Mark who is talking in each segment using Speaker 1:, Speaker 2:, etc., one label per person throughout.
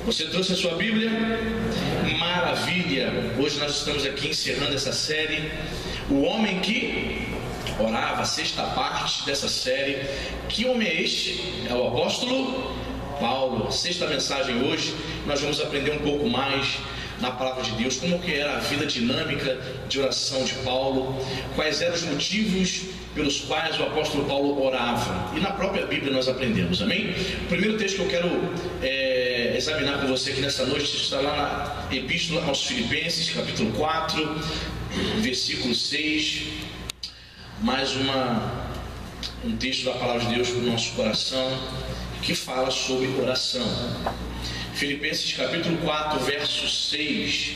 Speaker 1: Você trouxe a sua Bíblia? Maravilha! Hoje nós estamos aqui encerrando essa série, O Homem que Orava, a sexta parte dessa série. Que homem é este? É o apóstolo Paulo. A sexta mensagem hoje, nós vamos aprender um pouco mais na palavra de Deus, como que era a vida dinâmica de oração de Paulo, quais eram os motivos pelos quais o apóstolo Paulo orava, e na própria Bíblia nós aprendemos, amém? O primeiro texto que eu quero examinar com você aqui nessa noite está lá na Epístola aos Filipenses, capítulo 4, versículo 6, mais um texto da palavra de Deus para o nosso coração, que fala sobre oração. Filipenses capítulo 4, verso 6.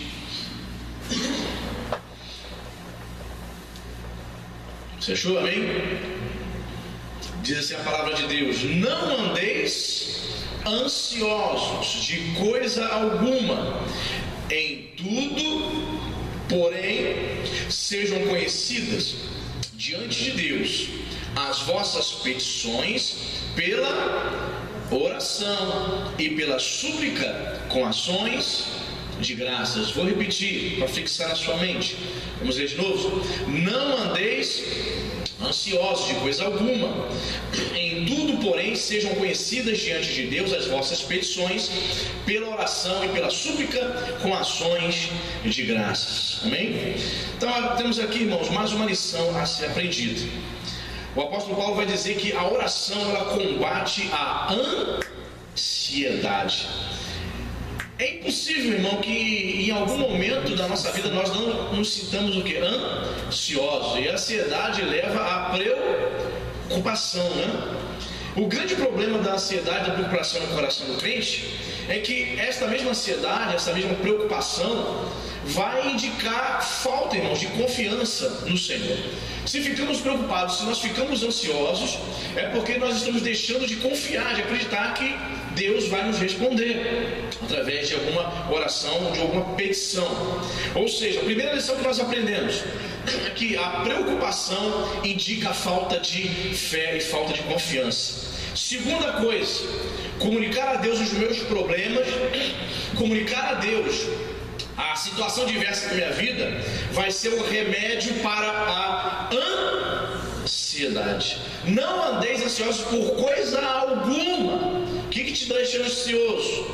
Speaker 1: Você achou, amém? Diz assim a palavra de Deus: não andeis ansiosos de coisa alguma, em tudo, porém, sejam conhecidas diante de Deus as vossas petições pela oração e pela súplica com ações de graças. Vou repetir para fixar na sua mente. Vamos ler de novo. Não andeis ansiosos de coisa alguma, em tudo, porém, sejam conhecidas diante de Deus as vossas petições pela oração e pela súplica com ações de graças. Amém? Então temos aqui, irmãos, mais uma lição a ser aprendida. O apóstolo Paulo vai dizer que a oração, ela combate a ansiedade. É impossível, irmão, que em algum momento da nossa vida nós não nos sintamos o quê? Ansiosos. E a ansiedade leva à preocupação, né? O grande problema da ansiedade e da preocupação no coração do crente é que esta mesma ansiedade, essa mesma preocupação vai indicar falta, irmãos, de confiança no Senhor. Se ficamos preocupados, se nós ficamos ansiosos, é porque nós estamos deixando de confiar, de acreditar que Deus vai nos responder através de alguma oração, de alguma petição. Ou seja, a primeira lição que nós aprendemos é que a preocupação indica a falta de fé e falta de confiança. Segunda coisa, comunicar a Deus os meus problemas, comunicar a Deus a situação diversa da minha vida, vai ser um remédio para a ansiedade. Não andeis ansiosos por coisa alguma. O que te deixa ansioso?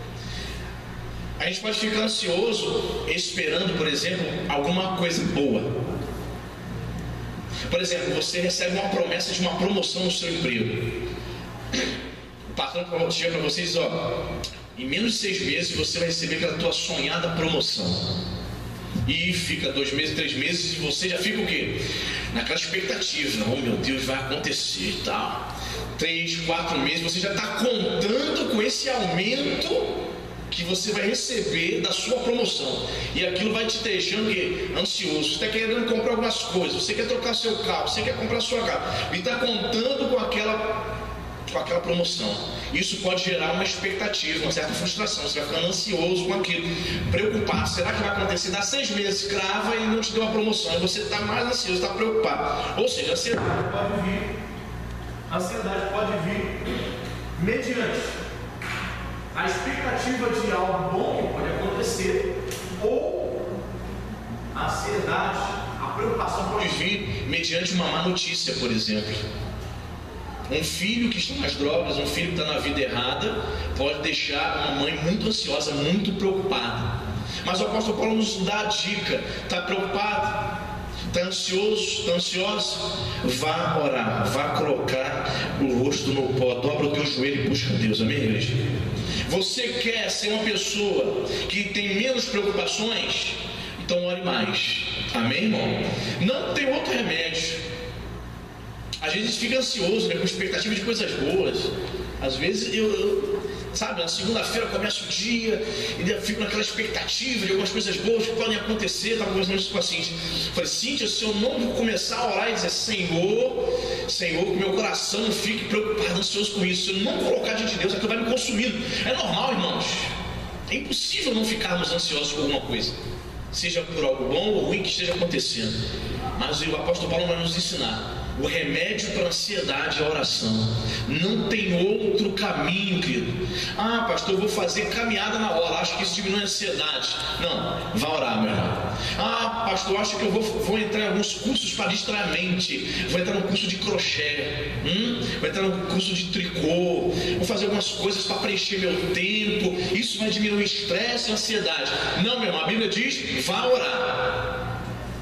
Speaker 1: A gente pode ficar ansioso esperando, por exemplo, alguma coisa boa. Por exemplo, você recebe uma promessa de uma promoção no seu emprego. O patrão chega para vocês e diz: ó, em menos de 6 meses você vai receber aquela tua sonhada promoção. E fica 2 meses, 3 meses, e você já fica o quê? Naquela expectativa. Oh, meu Deus, vai acontecer e tal. 3, 4 meses, você já está contando com esse aumento que você vai receber da sua promoção. E aquilo vai te deixando o quê? Ansioso. Você está querendo comprar algumas coisas, você quer trocar seu carro, você quer comprar sua casa, e está contando com aquela promoção. Isso pode gerar uma expectativa, uma certa frustração. Você vai ficando ansioso com aquilo, preocupado. Será que vai acontecer? Dá 6 meses, crava e não te deu a promoção, e você está mais ansioso, está preocupado. Ou seja, a ansiedade pode vir mediante a expectativa de algo bom que pode acontecer, ou a ansiedade, a preocupação pode vir mediante uma má notícia, por exemplo. Um filho que está nas drogas, um filho que está na vida errada, pode deixar uma mãe muito ansiosa, muito preocupada. Mas o apóstolo Paulo nos dá a dica: está preocupado, está ansioso, está ansiosa? Vá orar, vá colocar o rosto no pó, dobra o teu joelho e busca Deus, amém, igreja? Você quer ser uma pessoa que tem menos preocupações? Então ore mais, amém, irmão? Não tem outro remédio. Às vezes a gente fica ansioso, né, com expectativa de coisas boas. Às vezes sabe, na segunda-feira começa o dia e eu fico naquela expectativa de algumas coisas boas que podem acontecer. Estava conversando isso com a Cíntia. Falei: Cíntia, se eu não começar a orar e dizer Senhor, que meu coração não fique preocupado, ansioso com isso, se eu não colocar diante de Deus, aquilo vai me consumindo. É normal, irmãos. É impossível não ficarmos ansiosos por alguma coisa, seja por algo bom ou ruim que esteja acontecendo. Mas o apóstolo Paulo vai nos ensinar
Speaker 2: O remédio para a ansiedade é a oração. Não tem outro caminho, querido. Ah, pastor, eu vou fazer caminhada na hora, acho que isso diminui a ansiedade. Não, vá orar, meu irmão. Ah, pastor, acho que eu vou entrar em alguns cursos para distrair a mente. Vou entrar no curso de crochê, vou entrar no curso de tricô, vou fazer algumas coisas para preencher meu tempo. Isso vai diminuir o estresse e a ansiedade. Não, meu irmão, a Bíblia diz, vá orar.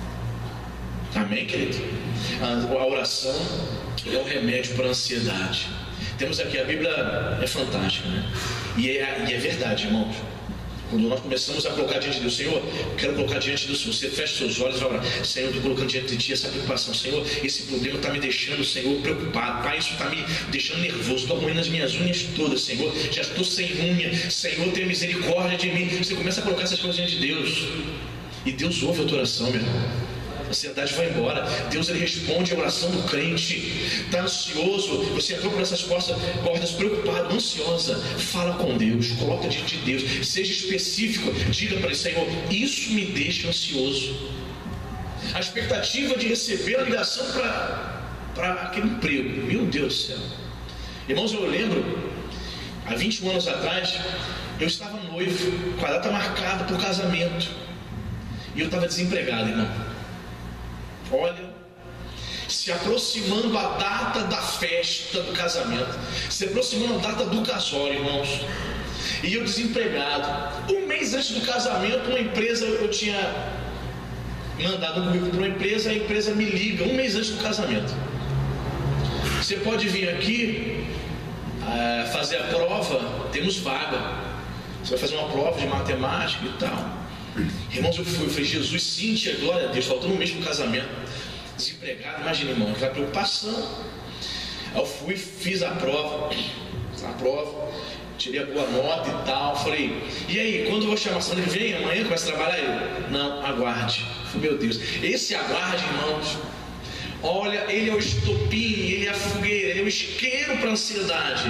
Speaker 2: Amém, querido? A oração é o remédio para a ansiedade. Temos aqui, a Bíblia é fantástica, né? E é verdade, irmãos. Quando nós começamos a colocar diante de Deus, Senhor, eu quero colocar diante de Deus, você fecha seus olhos e vai orar. Senhor, eu estou colocando diante de Ti essa preocupação. Senhor, esse problema está me deixando, Senhor, preocupado. Pai, isso está me deixando nervoso. Estou arruinando as minhas unhas todas, Senhor. Já estou sem unha. Senhor, tenha misericórdia de mim. Você começa a colocar essas coisas diante de Deus. E Deus ouve a tua oração, meu irmão. A ansiedade vai embora. Deus, ele responde a oração do crente. Está ansioso, você entrou por essas cordas preocupado, ansiosa, fala com Deus, coloca diante de Deus, seja específico, diga para ele: Senhor, isso me deixa ansioso. A expectativa de receber a ligação para aquele emprego, meu Deus do céu. Irmãos, eu lembro, há 21 anos atrás, eu estava noivo, com a data marcada para o casamento, e eu estava desempregado, irmão. Olha, se aproximando a data da festa do casamento, se aproximando a data do casório, irmãos, e eu desempregado. Um mês antes do casamento, uma empresa, eu tinha mandado um currículo para uma empresa, a empresa me liga um mês antes do casamento: você pode vir aqui fazer a prova, temos vaga, você vai fazer uma prova de matemática e tal. Irmãos, eu falei: Jesus, Cíntia, glória a Deus, faltando um mês para o casamento, desempregado, imagina, irmão, aquela preocupação. Aí eu fui, fiz a prova, tirei a boa nota e tal. Falei: e aí, quando eu vou chamar? Ele vem amanhã, começa a trabalhar? Eu: não, aguarde. Falei: meu Deus, esse aguarde, irmãos, olha, ele é o estopim, ele é a fogueira, ele é o isqueiro para a ansiedade,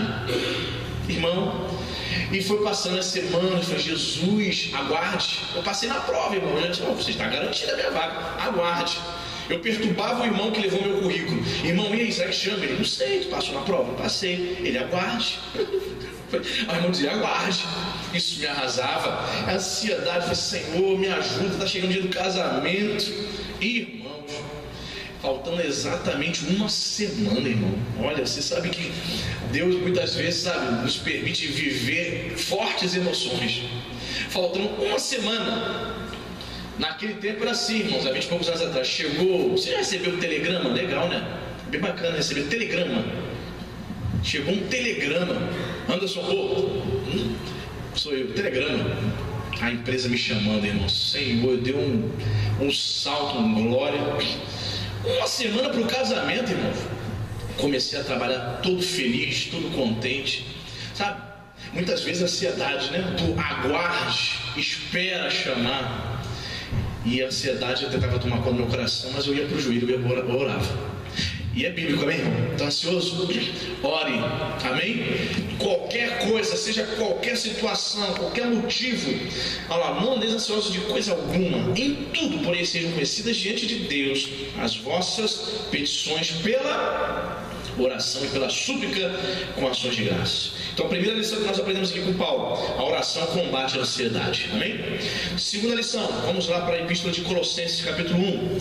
Speaker 2: irmão. E foi passando as semanas, eu falei: Jesus, aguarde. Eu passei na prova, irmão. Eu disse: você está garantido a minha vaga, aguarde. Eu perturbava o irmão que levou meu currículo: irmão, e aí, será que chama? Ele: não sei, tu passou na prova? Eu passei. Ele: aguarde. Aí o irmão dizia: aguarde. Isso me arrasava. A ansiedade, eu falei: Senhor, me ajuda, está chegando o dia do casamento. Irmãos, faltando exatamente uma semana, irmão. Olha, você sabe que Deus muitas vezes, sabe, nos permite viver fortes emoções. Faltando uma semana. Naquele tempo era assim, irmãos, há 20 e poucos anos atrás. Chegou, você já recebeu um telegrama? Legal, né? Bem bacana receber telegrama. Chegou um telegrama: Anderson, sou eu, telegrama. A empresa me chamando, irmão. Senhor, eu dei um salto, uma glória. Uma semana para o casamento, irmão. Comecei a trabalhar todo feliz, todo contente, sabe? Muitas vezes a ansiedade, né? Do aguarde, espera chamar. E a ansiedade tentava tomar conta do meu coração, mas eu ia para o joelho, eu orava. E é bíblico, amém, irmão? Está ansioso? Ore, amém? Qualquer coisa, seja qualquer situação, qualquer motivo, olha lá, não andeis ansiosos de coisa alguma. Em tudo, porém, sejam conhecidas diante de Deus as vossas petições pela oração e pela súplica com ações de graça. Então, a primeira lição que nós aprendemos aqui com Paulo: a oração combate a ansiedade, amém? Segunda lição, vamos lá para a Epístola de Colossenses, capítulo 1.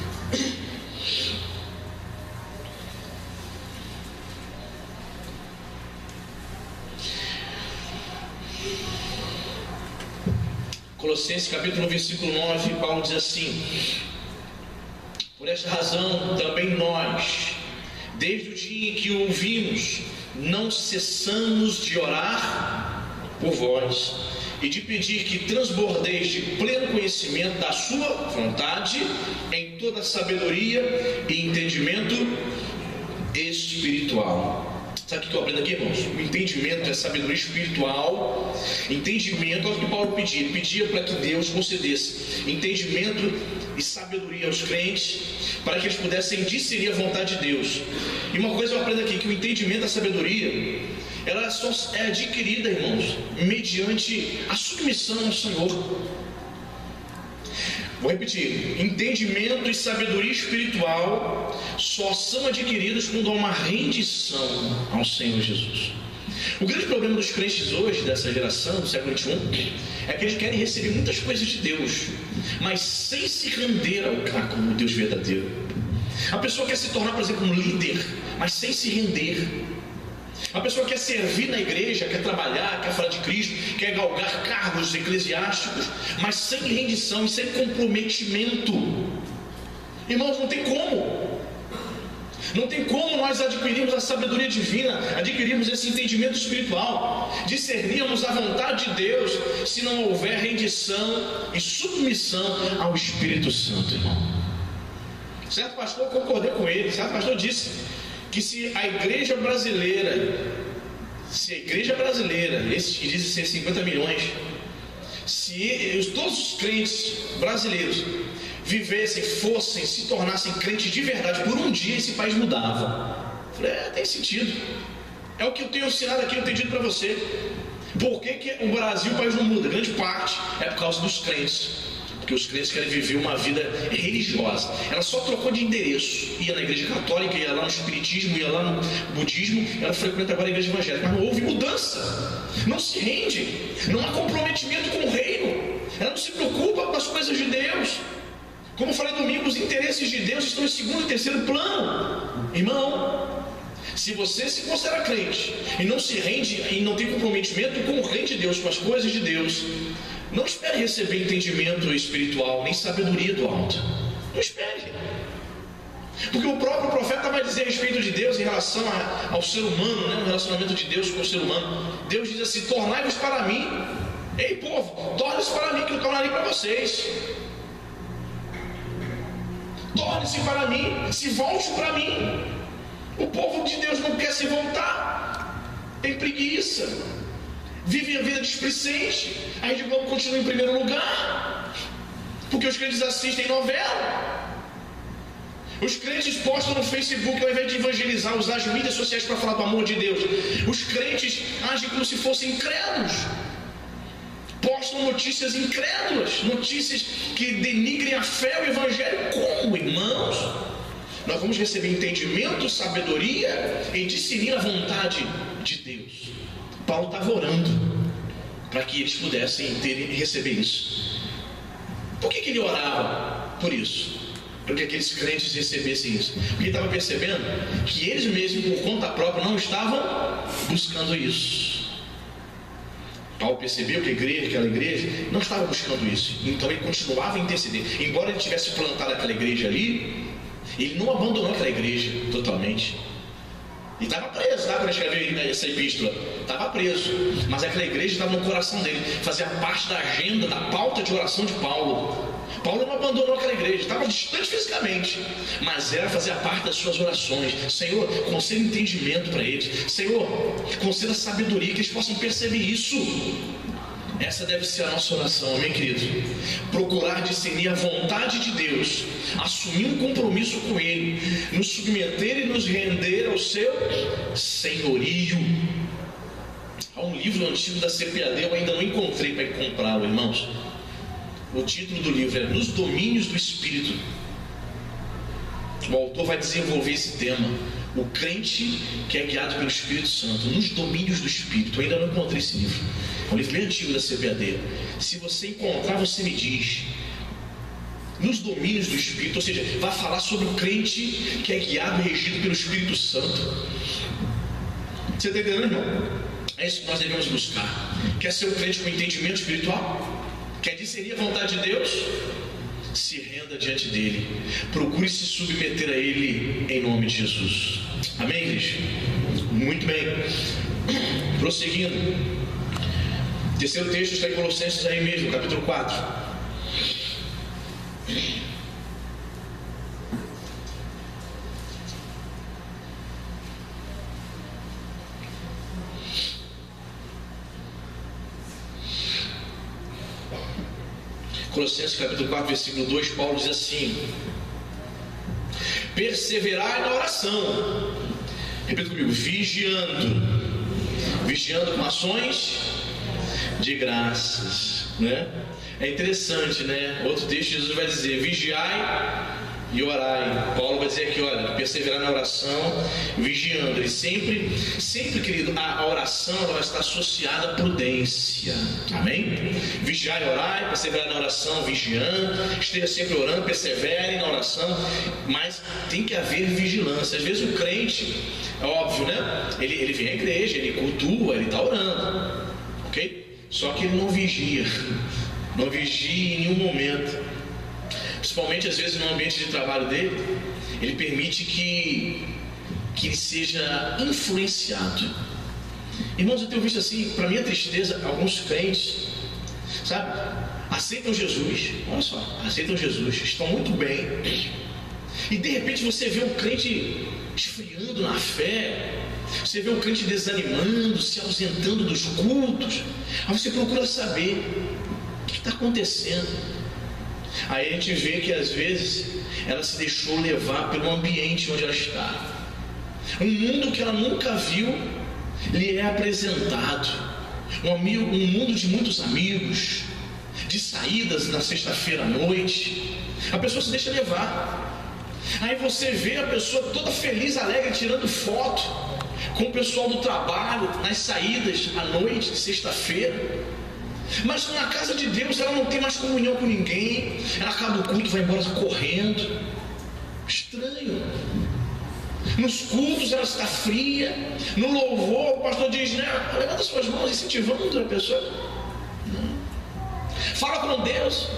Speaker 2: Colossenses capítulo 1, versículo 9, Paulo diz assim: por esta razão também nós, desde o dia em que o ouvimos, não cessamos de orar por vós e de pedir que transbordeis de pleno conhecimento da sua vontade em toda sabedoria e entendimento espiritual. Sabe o que eu aprendo aqui, irmãos? O entendimento é sabedoria espiritual. Entendimento, olha o que Paulo pedia. Ele pedia para que Deus concedesse entendimento e sabedoria aos crentes, para que eles pudessem discernir a vontade de Deus. E uma coisa eu aprendo aqui, que o entendimento da sabedoria, ela só é adquirida, irmãos, mediante a submissão ao Senhor. Vou repetir: entendimento e sabedoria espiritual só são adquiridos quando há uma rendição ao Senhor Jesus. O grande problema dos crentes hoje, dessa geração, do século XXI, é que eles querem receber muitas coisas de Deus, mas sem se render ao Deus verdadeiro. A pessoa quer se tornar, por exemplo, um líder, mas sem se render. A pessoa quer servir na igreja, quer trabalhar, quer falar de Cristo, quer galgar cargos eclesiásticos, mas sem rendição e sem comprometimento. Irmãos, não tem como. Não tem como nós adquirirmos a sabedoria divina, adquirirmos esse entendimento espiritual, discernirmos a vontade de Deus, se não houver rendição e submissão ao Espírito Santo, irmão. Certo pastor, eu concordei com ele. Certo pastor disse que se a igreja brasileira, esses que dizem ser 50 milhões, se todos os crentes brasileiros vivessem, se tornassem crentes de verdade, por um dia esse país mudava. Eu falei, tem sentido. É o que eu tenho ensinado aqui, eu tenho dito para você. Por que o Brasil, o país não muda? Grande parte é por causa dos crentes. Porque os crentes querem viver uma vida religiosa. Ela só trocou de endereço. Ia na igreja católica, ia lá no espiritismo, ia lá no budismo. Ela frequenta agora a igreja evangélica. Mas não houve mudança. Não se rende. Não há comprometimento com o reino. Ela não se preocupa com as coisas de Deus. Como eu falei domingo, os interesses de Deus estão em segundo e terceiro plano. Irmão, se você se considera crente e não se rende e não tem comprometimento com o reino de Deus, com as coisas de Deus, não espere receber entendimento espiritual, nem sabedoria do alto. Não espere. Porque o próprio profeta vai dizer a respeito de Deus em relação ao ser humano, né? O relacionamento de Deus com o ser humano. Deus diz assim: tornai-vos para mim. Ei, povo, torne-se para mim, que eu tornarei para vocês. Torne-se para mim, se volte para mim. O povo de Deus não quer se voltar, tem preguiça, vive a vida displicente. A Rede Globo continua em primeiro lugar, porque os crentes assistem novela. Os crentes postam no Facebook, ao invés de evangelizar, usar as mídias sociais para falar do amor de Deus. Os crentes agem como se fossem incrédulos, postam notícias incrédulas, notícias que denigrem a fé, o evangelho. Como, irmãos? Nós vamos receber entendimento, sabedoria e discernir a vontade de Deus. Paulo estava orando para que eles pudessem receber isso. Por que ele orava por isso? Para que aqueles crentes recebessem isso? Porque ele estava percebendo que eles mesmos, por conta própria, não estavam buscando isso. Paulo percebeu que aquela igreja não estava buscando isso. Então ele continuava a interceder. Embora ele tivesse plantado aquela igreja ali, ele não abandonou aquela igreja totalmente. Ele estava preso, tá? Quando escreveu essa epístola, estava preso. Mas aquela igreja estava no coração dele, fazia parte da agenda, da pauta de oração de Paulo. Paulo não abandonou aquela igreja, estava distante fisicamente, mas fazia parte das suas orações. Senhor, conceda entendimento para eles. Senhor, conceda sabedoria, que eles possam perceber isso. Essa deve ser a nossa oração, amém, querido? Procurar discernir a vontade de Deus, assumir um compromisso com Ele, nos submeter e nos render ao seu senhorio. Há um livro antigo da CPAD, eu ainda não encontrei para comprá-lo, irmãos. O título do livro é Nos Domínios do Espírito. O autor vai desenvolver esse tema. O crente que é guiado pelo Espírito Santo, nos domínios do Espírito. Eu ainda não encontrei esse livro. É um livro bem antigo da CPAD. Se você encontrar, você me diz. Nos domínios do Espírito, ou seja, vai falar sobre o crente que é guiado e regido pelo Espírito Santo. Você está entendendo, irmão? É isso que nós devemos buscar. Quer ser um crente com entendimento espiritual? Quer discernir a vontade de Deus? Se renda diante dele. Procure se submeter a ele em nome de Jesus. Amém, igreja? Muito bem. Prosseguindo. O terceiro texto está em Colossenses aí mesmo, capítulo 4. Colossenses capítulo 4, versículo 2, Paulo diz assim: perseverai na oração. Repita comigo: vigiando com ações de graças. né? É interessante, né? Outro texto Jesus vai dizer: vigiai e orai. Paulo vai dizer aqui, olha, perseverar na oração, vigiando. Ele sempre, querido, a oração ela vai estar associada à prudência. Amém? Vigiar e orar, perseverar na oração, vigiando, esteja sempre orando, persevere na oração, mas tem que haver vigilância. Às vezes o crente, é óbvio, né? Ele vem à igreja, ele cultua, ele está orando, ok? Só que ele não vigia em nenhum momento. Principalmente às vezes no ambiente de trabalho dele, ele permite que ele seja influenciado. Irmãos, eu tenho visto assim, para minha tristeza, alguns crentes, sabe, aceitam Jesus, olha só, aceitam Jesus, estão muito bem, e de repente você vê um crente esfriando na fé, você vê um crente desanimando, se ausentando dos cultos. Aí você procura saber o que está acontecendo. Aí a gente vê que às vezes ela se deixou levar pelo ambiente onde ela está. Um mundo que ela nunca viu lhe é apresentado. Um mundo de muitos amigos, de saídas na sexta-feira à noite. A pessoa se deixa levar. Aí você vê a pessoa toda feliz, alegre, tirando foto com o pessoal do trabalho, nas saídas à noite, de sexta-feira. Mas na casa de Deus ela não tem mais comunhão com ninguém. Ela acaba o culto, vai embora correndo. Estranho. Nos cultos ela está fria. No louvor o pastor diz, né, levanta suas mãos, incentivando a pessoa. Não. Fala com Deus.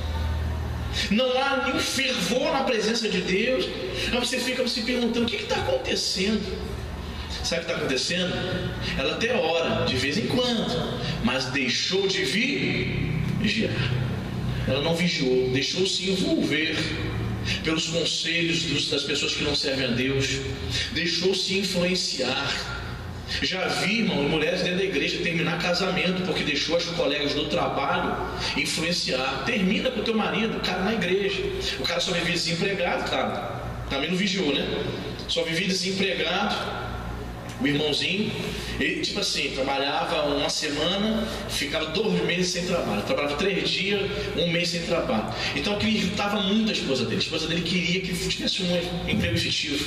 Speaker 2: Não há nenhum fervor na presença de Deus. Aí você fica se perguntando, o que está acontecendo? Sabe o que está acontecendo? Ela até ora de vez em quando, mas deixou de vigiar. Ela não vigiou, deixou se envolver pelos conselhos das pessoas que não servem a Deus, deixou se influenciar. Já vi, irmão, mulheres dentro da igreja terminar casamento porque deixou as colegas do trabalho influenciar. Termina com o teu marido, o cara na igreja. O cara só vivia desempregado, cara. Também não vigiou, né? Só vivia desempregado. O irmãozinho, ele tipo assim, trabalhava uma semana, ficava 2 meses sem trabalho, trabalhava 3 dias, 1 mês sem trabalho. Então aquilo irritava muito a esposa dele. A esposa dele queria que ele tivesse um emprego efetivo,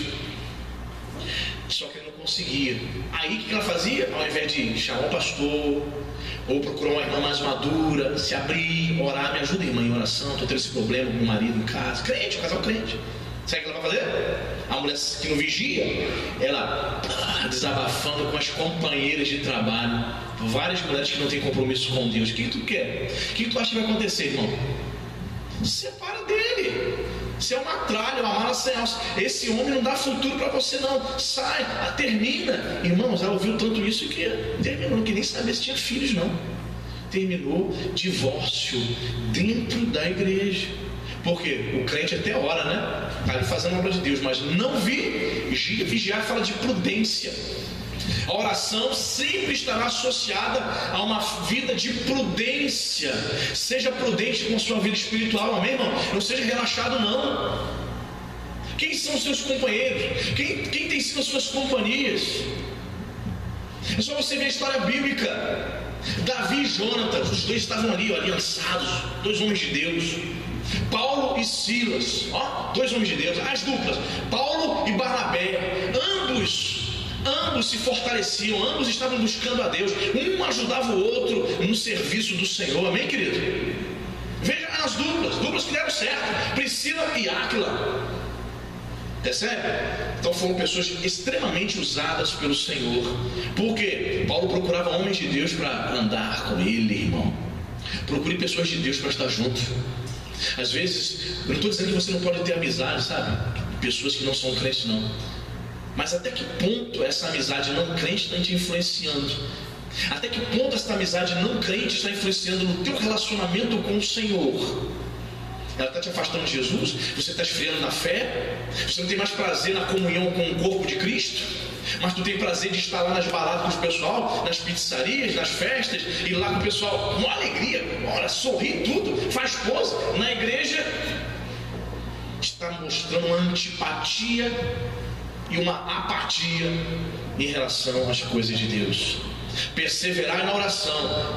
Speaker 2: só que ele não conseguia. Aí o que ela fazia? Ao invés de chamar um pastor ou procurar uma irmã mais madura, se abrir, orar, me ajuda, irmã, em oração, estou tendo esse problema com o marido em casa, crente, um casal crente. Sabe o que ela vai fazer? A mulher que não vigia, ela desabafando com as companheiras de trabalho. Várias mulheres que não têm compromisso com Deus. O que tu quer? O que tu acha que vai acontecer, irmão? Separa dele. Você é uma tralha, uma mala sem alça. Esse homem não dá futuro para você não. Sai, termina. Irmãos, ela ouviu tanto isso que terminou, que nem sabia se tinha filhos não. Terminou divórcio dentro da igreja. Porque o crente até ora, né? Está ali fazendo a obra de Deus, mas não vigia. Vigiar fala de prudência. A oração sempre estará associada a uma vida de prudência. Seja prudente com a sua vida espiritual, amém, irmão? Não seja relaxado, não. Quem são os seus companheiros? Quem tem sido as suas companhias? É só você ver a história bíblica. Davi e Jonatas, os dois estavam ali, aliançados, 2 homens de Deus. Paulo e Silas, 2 homens de Deus, as duplas, Paulo e Barnabé, ambos se fortaleciam, ambos estavam buscando a Deus, um ajudava o outro no serviço do Senhor, amém, querido? Veja as duplas que deram certo, Priscila e Áquila, percebe? Então foram pessoas extremamente usadas pelo Senhor, porque Paulo procurava homens de Deus para andar com ele, irmão. Procure pessoas de Deus para estar junto. Às vezes, eu não estou dizendo que você não pode ter amizade, sabe? Pessoas que não são crentes, não. Mas até que ponto essa amizade não crente está te influenciando? Até que ponto essa amizade não crente está influenciando no teu relacionamento com o Senhor? Ela está te afastando de Jesus? Você está esfriando na fé? Você não tem mais prazer na comunhão com o corpo de Cristo? Mas tu tem prazer de estar lá nas baladas com o pessoal, nas pizzarias, nas festas, e lá com o pessoal, com alegria, ora, sorri tudo, faz pose. Na igreja está mostrando uma antipatia e uma apatia em relação às coisas de Deus. Perseverar na oração,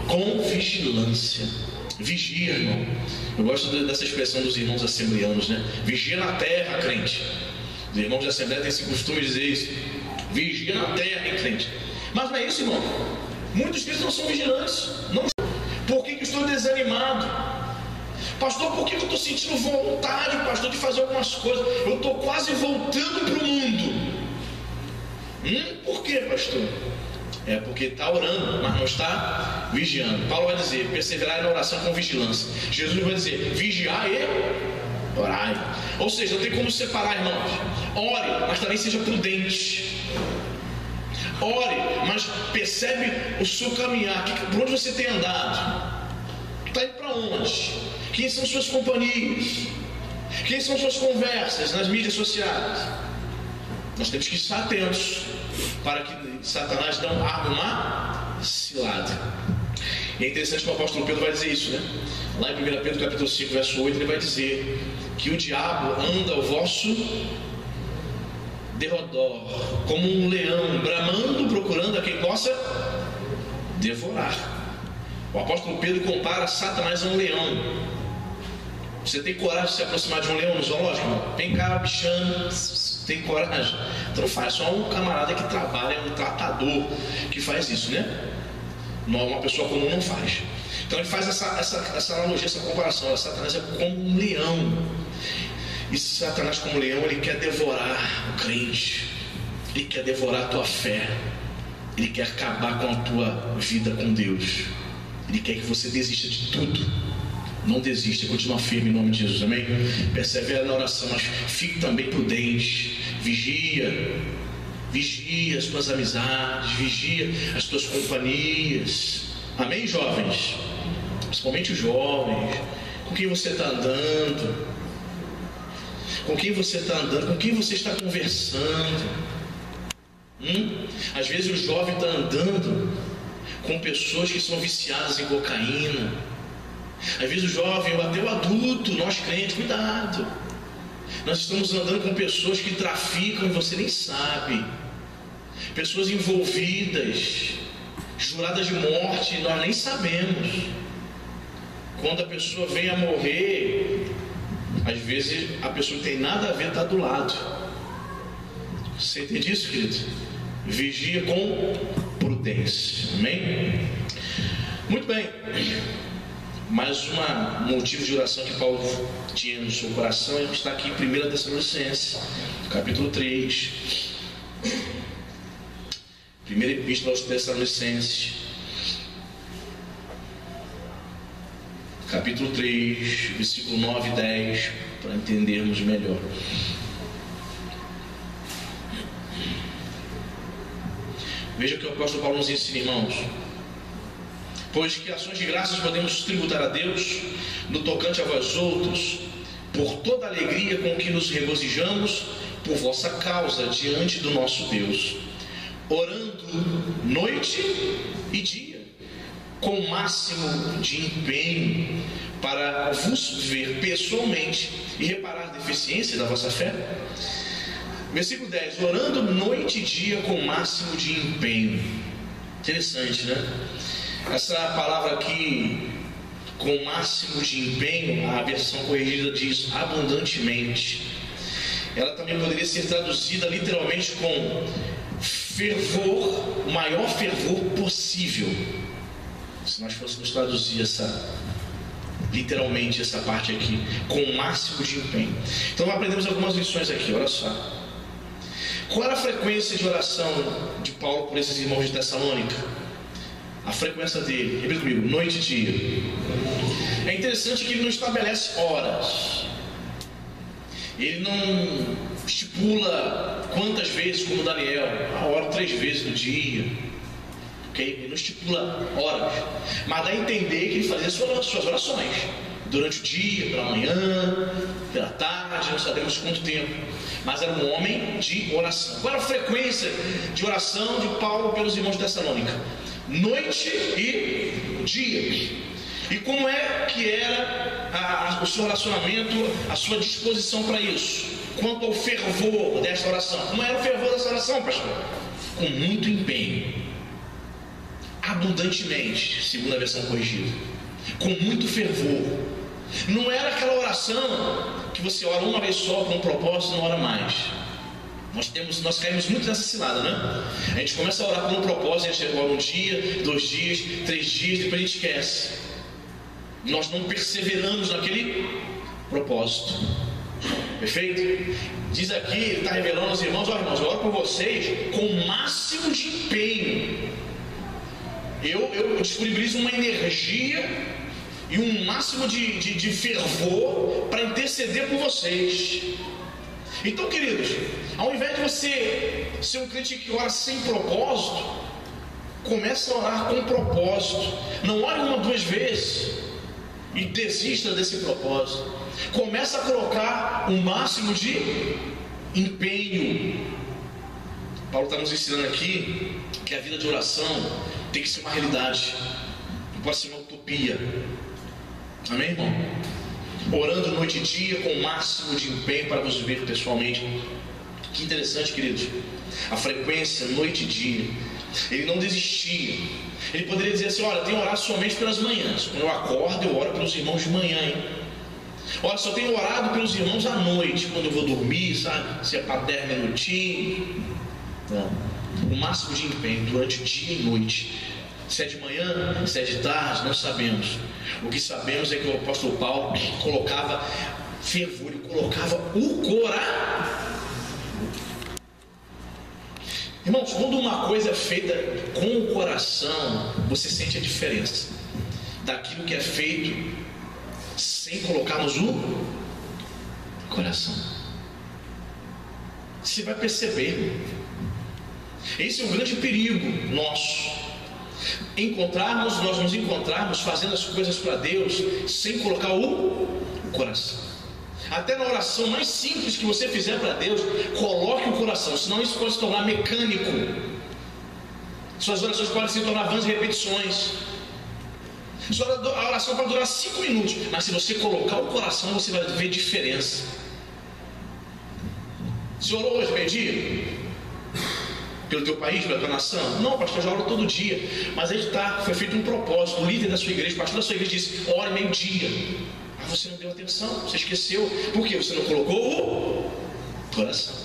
Speaker 2: com vigilância. Vigia, irmão. Eu gosto dessa expressão dos irmãos assembleanos, né? Vigia na terra, crente. Os irmãos de assembleia têm esse costume de dizer isso. Vigia na terra, hein, crente. Mas não é isso, irmão. Muitos crentes não são vigilantes. Não. Por que eu estou desanimado? Pastor, por que eu estou sentindo vontade, pastor, de fazer algumas coisas? Eu estou quase voltando para o mundo. Por que, pastor? É porque está orando, mas não está vigiando. Paulo vai dizer, perseverar na oração com vigilância. Jesus vai dizer, vigiai e orai. Ou seja, não tem como separar, irmãos. Ore, mas também seja prudente. Ore, mas percebe o seu caminhar. Por onde você tem andado? Está indo para onde? Quem são suas companhias? Quem são suas conversas nas mídias sociais? Nós temos que estar atentos para que Satanás não arme uma cilada. E é interessante que o apóstolo Pedro vai dizer isso, né? Lá em 1 Pedro capítulo 5, verso 8, ele vai dizer que o diabo anda ao vosso derredor, como um leão, bramando, procurando a quem possa devorar. O apóstolo Pedro compara Satanás a um leão. Você tem coragem de se aproximar de um leão no zoológico? Vem cá, bichano. Tem coragem? Então faz. Só um camarada que trabalha, um tratador que faz isso, né? Não, uma pessoa comum não faz. Então ele faz essa analogia, essa comparação. Satanás é como um leão. E Satanás, como leão, ele quer devorar o crente. Ele quer devorar a tua fé. Ele quer acabar com a tua vida com Deus. Ele quer que você desista de tudo. Não desista, continua firme em nome de Jesus, amém? Persevera na oração, mas fique também prudente. Vigia as tuas amizades, vigia as tuas companhias. Amém, jovens? Principalmente os jovens. Com quem você está andando? Com quem você está andando? Com quem você está conversando? Às vezes o jovem está andando com pessoas que são viciadas em cocaína. Às vezes o jovem, até o adulto, nós crentes, cuidado. Nós estamos andando com pessoas que traficam e você nem sabe. Pessoas envolvidas, juradas de morte, nós nem sabemos. Quando a pessoa vem a morrer, às vezes a pessoa não tem nada a ver, está do lado. Você entende isso, querido? Vigia com prudência, amém? Muito bem. Mais um motivo de oração que Paulo tinha no seu coração está aqui em 1 Tessalonicenses, capítulo 3. Primeira epístola aos Tessalonicenses, capítulo 3, versículo 9 e 10, para entendermos melhor. Veja o que o apóstolo Paulo nos ensina, irmãos. Pois que ações de graças podemos tributar a Deus, no tocante a vós outros, por toda a alegria com que nos regozijamos por vossa causa diante do nosso Deus, orando noite e dia, com o máximo de empenho, para vos ver pessoalmente e reparar a deficiência da vossa fé. Versículo 10, orando noite e dia com o máximo de empenho. Interessante, né? Essa palavra aqui, com o máximo de empenho, a versão corrigida diz abundantemente. Ela também poderia ser traduzida literalmente com fervor, o maior fervor possível. Se nós fôssemos traduzir literalmente essa parte aqui, com o máximo de empenho. Então aprendemos algumas lições aqui, olha só. Qual era a frequência de oração de Paulo por esses irmãos de Tessalônica? A frequência dele, repita comigo, noite e dia. É interessante que ele não estabelece horas. Ele não estipula quantas vezes, como Daniel, a hora 3 vezes no dia. Okay? Ele não estipula horas. Mas dá a entender que ele fazia suas orações. Durante o dia, pela manhã, pela tarde, não sabemos quanto tempo. Mas era um homem de oração. Qual era a frequência de oração de Paulo pelos irmãos de Tessalônica? Noite e dia. E como é que era o seu relacionamento, a sua disposição para isso? Quanto ao fervor desta oração. Como era o fervor dessa oração, pastor? Com muito empenho, abundantemente, segundo a versão corrigida, com muito fervor. Não era aquela oração que você ora uma vez só com um propósito e não ora mais. Nós caímos muito nessa cilada, né? A gente começa a orar por um propósito, a gente ora um dia, 2 dias, 3 dias, depois a gente esquece. Nós não perseveramos naquele propósito. Perfeito? Diz aqui, ele está revelando aos irmãos: ó irmãos, eu oro por vocês com o máximo de empenho. Eu disponibilizo uma energia e um máximo de fervor para interceder por vocês. Então, queridos, ao invés de você ser um crente que ora sem propósito, comece a orar com propósito. Não ore 1 ou 2 vezes e desista desse propósito. Comece a colocar o máximo de empenho. Paulo está nos ensinando aqui que a vida de oração tem que ser uma realidade, não pode ser uma utopia. Amém, irmão? Orando noite e dia com o máximo de empenho para vos ver pessoalmente. Que interessante, queridos. A frequência, noite e dia. Ele não desistia. Ele poderia dizer assim: olha, eu tenho orado somente pelas manhãs. Quando eu acordo, eu oro pelos irmãos de manhã, hein? Olha, só tenho orado pelos irmãos à noite, quando eu vou dormir, sabe? Se é para 10 minutinhos. Não. O máximo de empenho durante dia e noite. Se é de manhã, se é de tarde, não sabemos. O que sabemos é que o apóstolo Paulo colocava fervor, ele colocava o coração. Irmãos, quando uma coisa é feita com o coração, você sente a diferença daquilo que é feito sem colocarmos o coração. Você vai perceber. Esse é um grande perigo nosso. Nós nos encontrarmos fazendo as coisas para Deus sem colocar o coração. Até na oração mais simples que você fizer para Deus, coloque o coração, senão isso pode se tornar mecânico. Suas orações podem se tornar vãs repetições. A oração pode durar 5 minutos, mas se você colocar o coração, você vai ver diferença. Você orou hoje, meio-dia? Pelo teu país, pela tua nação? Não, pastor, eu já oro todo dia. Mas aí foi feito um propósito. O líder da sua igreja, o pastor da sua igreja disse: ore meio-dia. Mas você não deu atenção, você esqueceu. Por quê? Você não colocou o coração.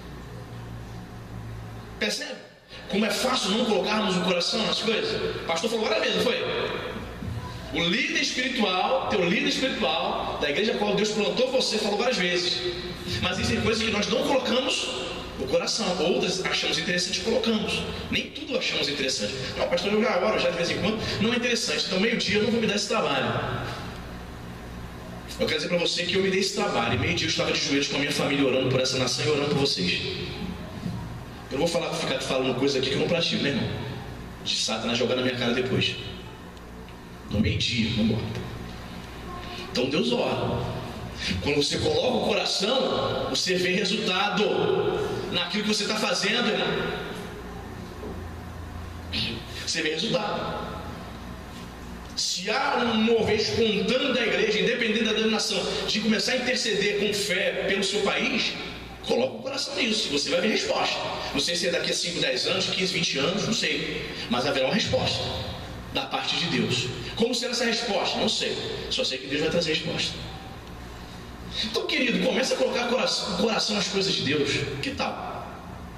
Speaker 2: Percebe? Como é fácil não colocarmos o coração nas coisas? O pastor falou várias vezes, não foi? O líder espiritual, teu líder espiritual da igreja a qual Deus plantou você, falou várias vezes. Mas existem coisas que nós não colocamos o coração, outras achamos interessante e colocamos. Nem tudo achamos interessante. Não, pastor, eu já oro já de vez em quando, não é interessante. Então meio-dia eu não vou me dar esse trabalho. Eu quero dizer para você que eu me dei esse trabalho. E meio-dia eu estava de joelhos com a minha família orando por essa nação e orando por vocês. Eu não vou ficar falando coisa aqui que eu não pratico, né, irmão? De Satanás jogar na minha cara depois. No meio-dia, vamos embora. Então Deus ora. Quando você coloca o coração, você vê resultado naquilo que você está fazendo, irmão. Você vê resultado. Se há um mover espontâneo da igreja, independente da denominação, de começar a interceder com fé pelo seu país, coloca o coração nisso, você vai ver resposta. Não sei se é daqui a 5, 10 anos, 15, 20 anos, não sei. Mas haverá uma resposta da parte de Deus. Como será essa resposta? Não sei. Só sei que Deus vai trazer resposta. Então, querido, comece a colocar o coração nas coisas de Deus. Que tal?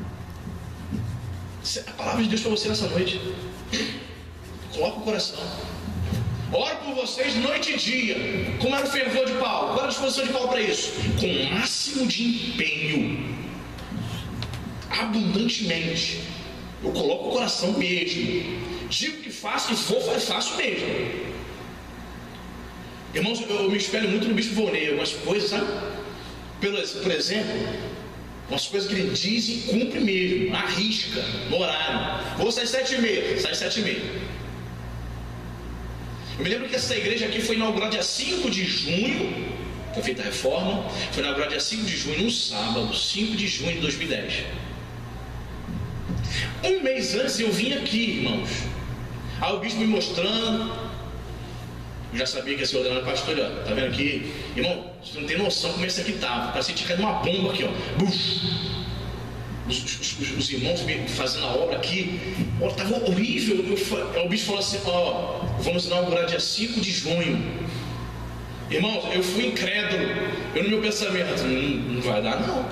Speaker 2: A palavra de Deus para você nessa noite. Coloca o coração. Oro por vocês noite e dia. Como era o fervor de Paulo? Qual era a disposição de Paulo para isso? Com o máximo de empenho, abundantemente. Eu coloco o coração mesmo. Digo que faço e faço mesmo. Irmãos, eu me espelho muito no bispo Volney. Algumas coisas, sabe? Por exemplo, umas coisas que ele diz e cumpre mesmo, arrisca no horário. Vou sair 7h30, sai 7h30. Eu me lembro que essa igreja aqui foi inaugurada dia 5 de junho. Foi feita a reforma. Foi inaugurada dia 5 de junho, um sábado, 5 de junho de 2010. Um mês antes eu vim aqui, irmãos. Aí o bispo me mostrando. Eu já sabia que ia ser ordenado pastor, ó. Tá vendo aqui? Irmão, você não tem noção como esse aqui tava. Parecia que tinha caído uma bomba aqui, ó. Buf. os irmãos fazendo a obra aqui, estava horrível. O bispo falou assim: vamos inaugurar dia 5 de junho. Irmãos, eu fui incrédulo. Eu no meu pensamento, não vai dar não.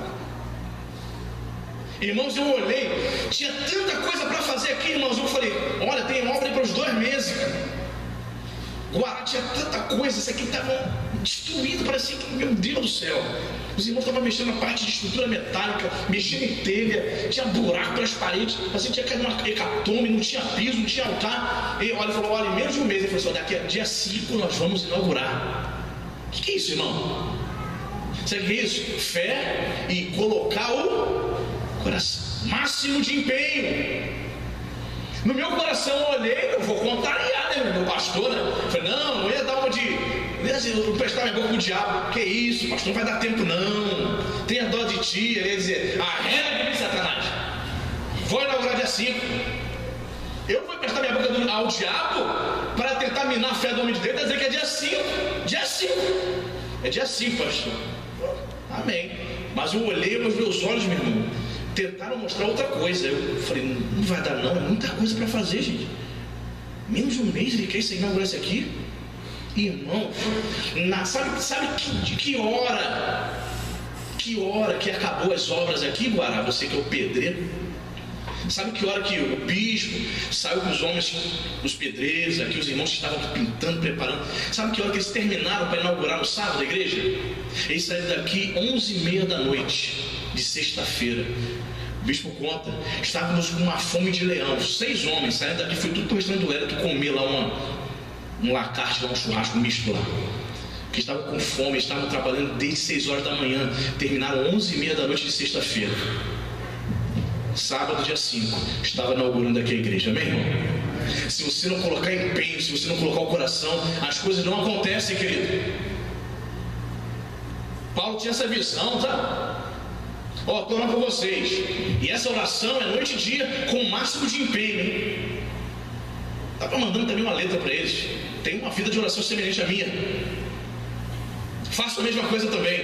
Speaker 2: Irmãos, eu olhei, tinha tanta coisa para fazer aqui, irmãos. Eu falei: olha, tem obra aí para os 2 meses, cara. Guará tinha tanta coisa, isso aqui estava destruído, parecia que, meu Deus do céu. Os irmãos estavam mexendo na parte de estrutura metálica, mexendo em telha, tinha buraco pelas paredes, assim, tinha caído uma hecatombe, não tinha piso, não tinha altar. E olha, falou: olha, em menos de um mês, ele falou assim: daqui a dia 5 nós vamos inaugurar. O que é isso, irmão? Sabe o que é isso? Fé e colocar o coração, máximo de empenho. No meu coração eu olhei, eu vou contrariar, né, meu pastor, né? Eu falei: não ia dar uma de... eu prestar minha boca pro diabo. Que isso, pastor, não vai dar tempo não. Tenha dó de ti. Ele ia dizer: arrega de Satanás, vou inaugurar dia 5. Eu vou prestar minha boca ao diabo para tentar minar a fé do homem de Deus, para dizer que é dia 5. Dia 5. É dia 5, pastor. Amém. Mas eu olhei, os meus olhos, meu irmão, tentaram mostrar outra coisa. Eu falei: não vai dar não, é muita coisa para fazer, gente. Menos de um mês ele quer inaugurar isso aqui. Irmão, sabe que hora que acabou as obras aqui, Guará? Você que é o pedreiro, sabe que hora que o bispo saiu com os homens, os pedreiros aqui, os irmãos que estavam pintando, preparando, sabe que hora que eles terminaram para inaugurar no sábado a igreja? Eles saíram daqui 11h30 da noite de sexta-feira. O bispo conta, estávamos com uma fome de leão. 6 homens saíram daqui, foi tudo para o restaurante do Hélio comer lá um lacarte, um churrasco misto lá, que estavam com fome, estavam trabalhando desde 6 horas da manhã, terminaram 11h30 da noite de sexta-feira. Sábado, dia 5, estava inaugurando aqui a igreja. Amém, irmão? Se você não colocar empenho, se você não colocar o coração, as coisas não acontecem, querido. Paulo tinha essa visão, tá? Estou orando por vocês, e essa oração é noite e dia com o máximo de empenho, hein? Estava mandando também uma letra para eles: tem uma vida de oração semelhante à minha, faça a mesma coisa também.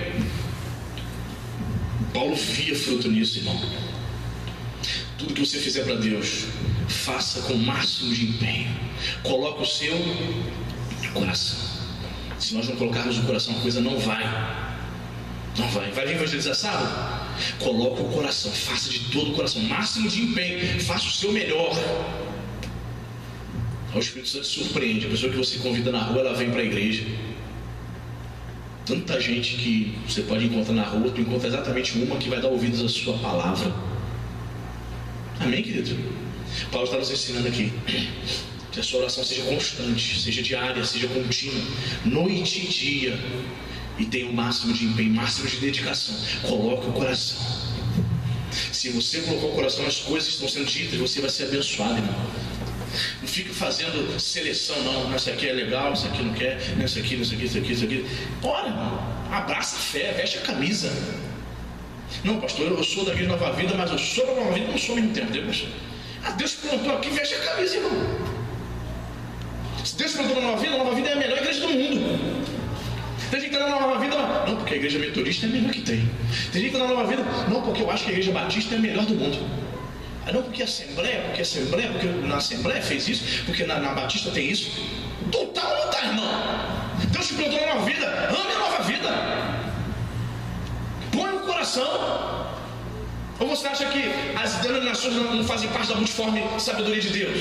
Speaker 2: Paulo via fruto nisso, irmão. Tudo que você fizer para Deus, faça com o máximo de empenho. Coloque o seu coração. Se nós não colocarmos o coração, a coisa não vai. Não vai. Vai vir evangelizar sábado? Coloque o coração, faça de todo o coração, máximo de empenho, faça o seu melhor. O Espírito Santo surpreende. A pessoa que você convida na rua, ela vem para a igreja. Tanta gente que você pode encontrar na rua, tu encontra exatamente uma que vai dar ouvidos à sua palavra. Amém, querido? Paulo está nos ensinando aqui que a sua oração seja constante, seja diária, seja contínua, noite e dia, e tenha o máximo de empenho, máximo de dedicação. Coloque o coração. Se você colocar o coração nas coisas que estão sendo ditas, você vai ser abençoado, irmão. Não fica fazendo seleção, não. Essa aqui é legal, essa aqui não quer, essa aqui, isso aqui, isso aqui, isso aqui. Ora, irmão, abraça a fé, veste a camisa. Não, pastor, eu sou da igreja Nova Vida, mas eu sou da Nova Vida e não sou ao mesmo tempo. Deus plantou aqui, veste a camisa, irmão. Se Deus plantou na Nova Vida é a melhor igreja do mundo. Tem gente que está na Nova Vida, não, porque a igreja metodista é a melhor que tem. Tem gente que está na Nova Vida, não, porque eu acho que a igreja batista é a melhor do mundo. Não, porque a Assembleia, porque na Assembleia fez isso, porque na Batista tem isso. Tu tá ou não tá, irmão? Deus te plantou na Nova Vida, ame a Nova Vida. Põe o coração. Ou você acha que as denominações não fazem parte da multiforme sabedoria de Deus?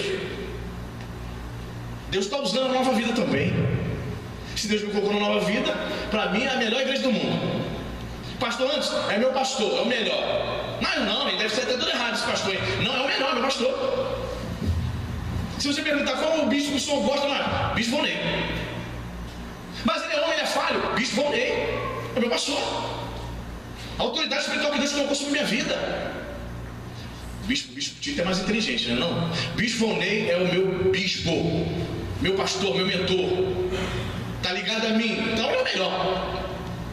Speaker 2: Deus está usando a Nova Vida também. Se Deus me colocou na Nova Vida, para mim é a melhor igreja do mundo. Pastor antes é meu pastor, é o melhor. Não, ele deve ser até tudo errado esse pastor aí. Não, é o melhor, é meu pastor. Se você perguntar qual o bispo que o senhor gosta mais, bispo Vonei. Mas ele é homem, ele é falho, bispo Vonei, é meu pastor. A autoridade espiritual que Deus colocou sobre minha vida. Bispo Tito é mais inteligente, né? Não. Bispo Vonei é o meu bispo, meu pastor, meu mentor. Tá ligado a mim, então ele é o melhor.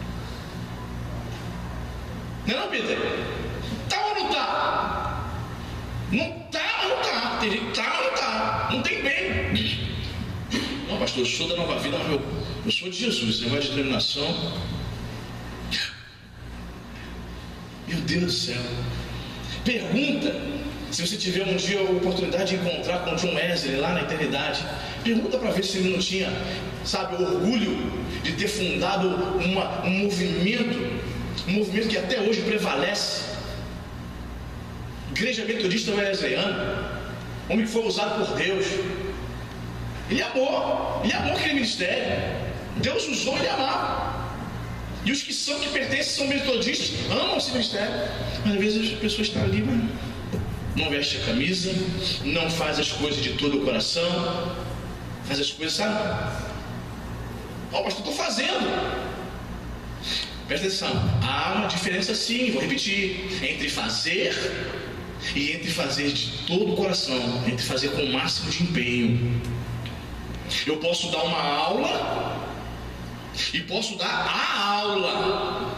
Speaker 2: Não, Peter? Tá ou não tá? Não tá ou não tá? Tem gente que tá ou não tá? Não tem bem. Não, pastor, eu sou da Nova Vida, mas eu sou de Jesus, negócio de denominação. Meu Deus do céu. Pergunta, se você tiver um dia a oportunidade de encontrar com John Wesley lá na eternidade, pergunta para ver se ele não tinha, sabe, orgulho de ter fundado um movimento que até hoje prevalece. Igreja Metodista Wesleyana, homem que foi usado por Deus. Ele amou aquele ministério. Deus usou, ele amava. E os que pertencem, são metodistas, amam esse ministério. Mas às vezes as pessoas estão ali, mas não veste a camisa, não faz as coisas de todo o coração, faz as coisas, sabe? Ó, pastor, estou fazendo. Presta atenção, há uma diferença sim, vou repetir, entre fazer e entre fazer de todo o coração, entre fazer com o máximo de empenho. Eu posso dar uma aula e posso dar a aula.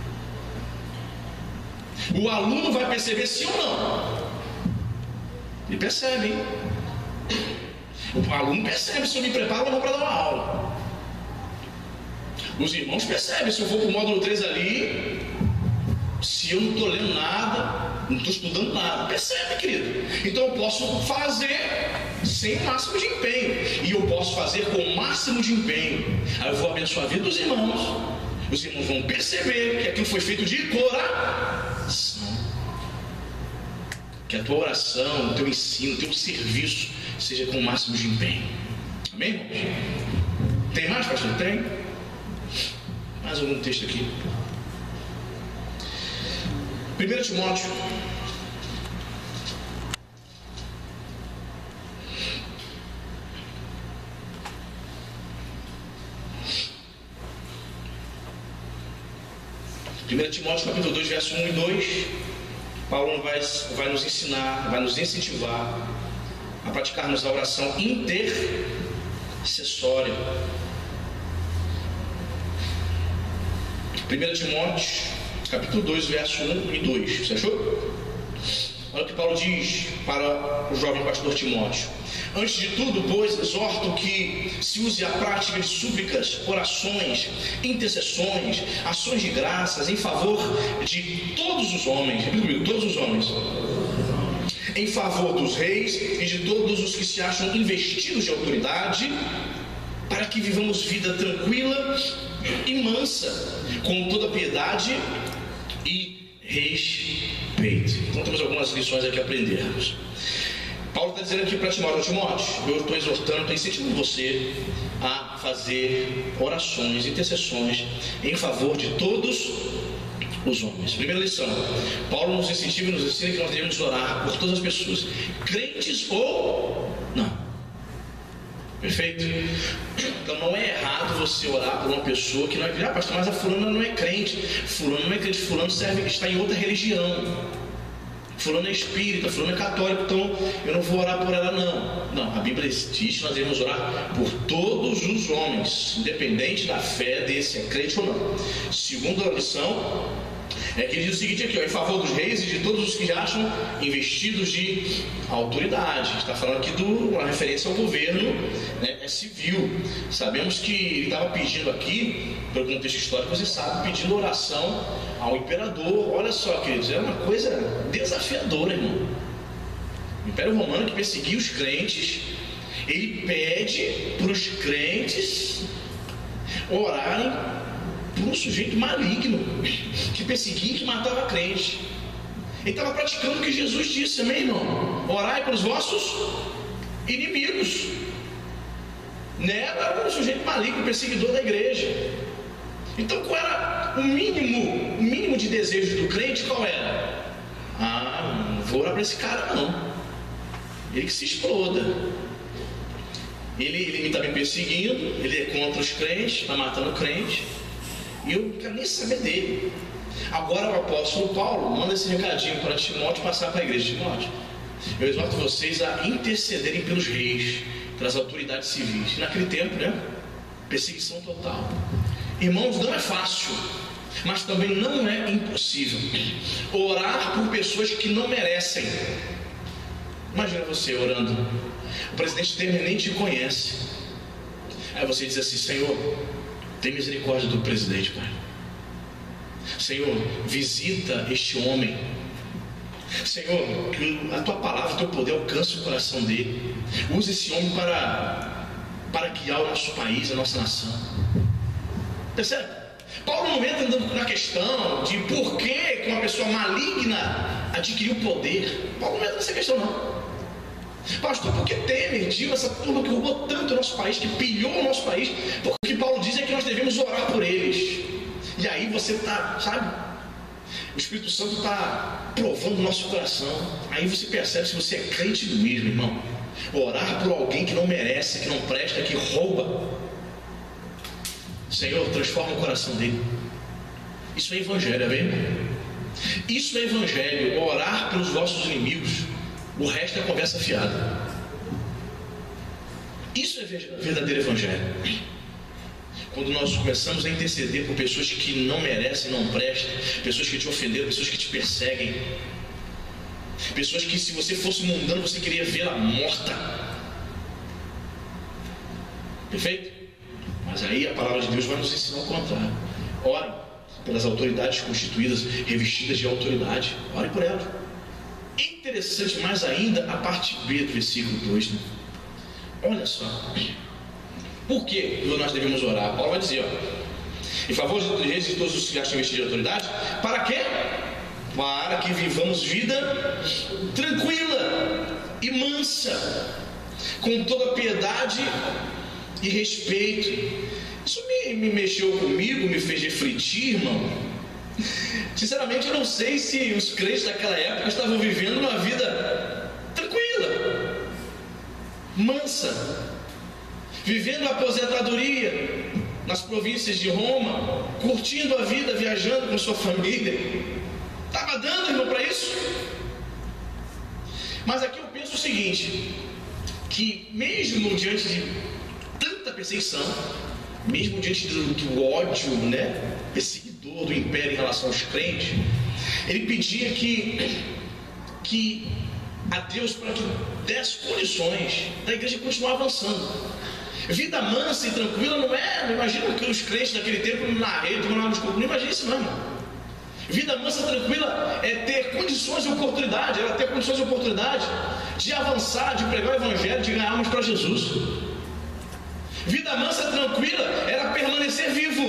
Speaker 2: O aluno vai perceber sim ou não? Ele percebe, hein? O aluno percebe se eu me preparo ou não para dar uma aula. Os irmãos percebem se eu vou para o módulo 3 ali, se eu não estou lendo nada, não estou estudando nada. Percebe, querido? Então eu posso fazer sem o máximo de empenho, e eu posso fazer com o máximo de empenho. Aí eu vou abençoar a vida dos irmãos. Os irmãos vão perceber que aquilo foi feito de coração. Que a tua oração, o teu ensino, o teu serviço seja com o máximo de empenho. Amém, irmãos? Tem mais, pastor? Tem? Mais algum texto aqui? 1 Timóteo. Timóteo capítulo 2, verso 1 e 2, Paulo vai nos ensinar, vai nos incentivar a praticarmos a oração intercessória. 1 Timóteo capítulo 2, verso 1 e 2, você achou? Olha o que Paulo diz para o jovem pastor Timóteo: antes de tudo, pois, exorto que se use a prática de súplicas, orações, intercessões, ações de graças em favor de todos os homens, repita comigo, todos os homens, em favor dos reis e de todos os que se acham investidos de autoridade, para que vivamos vida tranquila e mansa, com toda piedade e respeito. Então temos algumas lições aqui a aprendermos. Paulo está dizendo aqui para Timóteo: eu estou exortando, estou incentivando você a fazer orações, intercessões em favor de todos os homens. Primeira lição: Paulo nos incentiva e nos ensina que nós devemos orar por todas as pessoas, crentes ou não. Perfeito? Então não é errado você orar por uma pessoa que não é crente. Ah, pastor, mas a fulana não é crente. Fulano não é crente, fulano está em outra religião. Fulano é espírita, fulano é católico, então eu não vou orar por ela não. Não, a Bíblia diz que nós devemos orar por todos os homens, independente da fé desse, é crente ou não. Segunda lição é que ele diz o seguinte aqui, ó, em favor dos reis e de todos os que já acham investidos de autoridade. Está falando aqui de uma referência ao governo, né, civil. Sabemos que ele estava pedindo aqui, pelo contexto histórico, você sabe, pedindo oração ao imperador. Olha só, queridos, é uma coisa desafiadora, irmão. O Império Romano, que perseguia os crentes, ele pede para os crentes orarem por um sujeito maligno que perseguia e que matava crente. Ele estava praticando o que Jesus disse, amém, irmão? Orai pelos vossos inimigos. Nero era um sujeito maligno, perseguidor da igreja. Então qual era o mínimo de desejo do crente? Qual era? Ah, não vou orar para esse cara não, ele que se exploda. Ele me está me perseguindo, ele é contra os crentes, está matando crente, e eu não quero nem saber dele. Agora o apóstolo Paulo manda esse recadinho para Timóteo passar para a igreja. Timóteo, eu exorto vocês a intercederem pelos reis, pelas autoridades civis. Naquele tempo, né? Perseguição total. Irmãos, não é fácil, mas também não é impossível orar por pessoas que não merecem. Imagina você orando, o presidente Temer nem te conhece, aí você diz assim: Senhor, tem misericórdia do presidente, Pai. Senhor, visita este homem. Senhor, que a tua palavra, o teu poder alcance o coração dele. Use esse homem para guiar o nosso país, a nossa nação. Percebe? Paulo não entra na questão de por que uma pessoa maligna adquiriu poder. Paulo não entra nessa questão, não. Pastor, por que Temer, Dilma, essa turma que roubou tanto o nosso país, que pilhou o nosso país? Porque o que Paulo diz é que nós devemos orar por eles. E aí você está, sabe? O Espírito Santo está provando o nosso coração. Aí você percebe se você é crente mesmo, irmão. Orar por alguém que não merece, que não presta, que rouba. Senhor, transforma o coração dele. Isso é evangelho, amém? Isso é evangelho, orar pelos vossos inimigos. O resto é conversa fiada. Isso é verdadeiro evangelho. Quando nós começamos a interceder por pessoas que não merecem, não prestam, pessoas que te ofenderam, pessoas que te perseguem, pessoas que, se você fosse mundano, você queria vê-la morta. Perfeito? Mas aí a palavra de Deus vai nos ensinar o contrário. Ore pelas autoridades constituídas, revestidas de autoridade. Ore por elas. É interessante mais ainda a parte B do versículo 2, né? Olha só. Por que nós devemos orar? Paulo vai dizer, em favor dos reis e todos os que acham vestidos de autoridade. Para quê? Para que vivamos vida tranquila e mansa, com toda piedade e respeito. Isso me mexeu comigo, me fez refletir, irmão. Sinceramente, eu não sei se os crentes daquela época estavam vivendo uma vida tranquila, mansa, vivendo a aposentadoria nas províncias de Roma, curtindo a vida, viajando com sua família. Estava dando, irmão, para isso? Mas aqui eu penso o seguinte, que mesmo diante de tanta perseguição, mesmo diante do ódio, né, perseguidor do império em relação aos crentes, ele pedia que a Deus para que desse condições da igreja continuar avançando. Vida mansa e tranquila não imagina que os crentes daquele tempo na rede, não imagina isso não, irmão. Vida mansa e tranquila é ter condições e oportunidade, era ter condições e oportunidade de avançar, de pregar o evangelho, de ganhar almas para Jesus. Vida mansa e tranquila era permanecer vivo.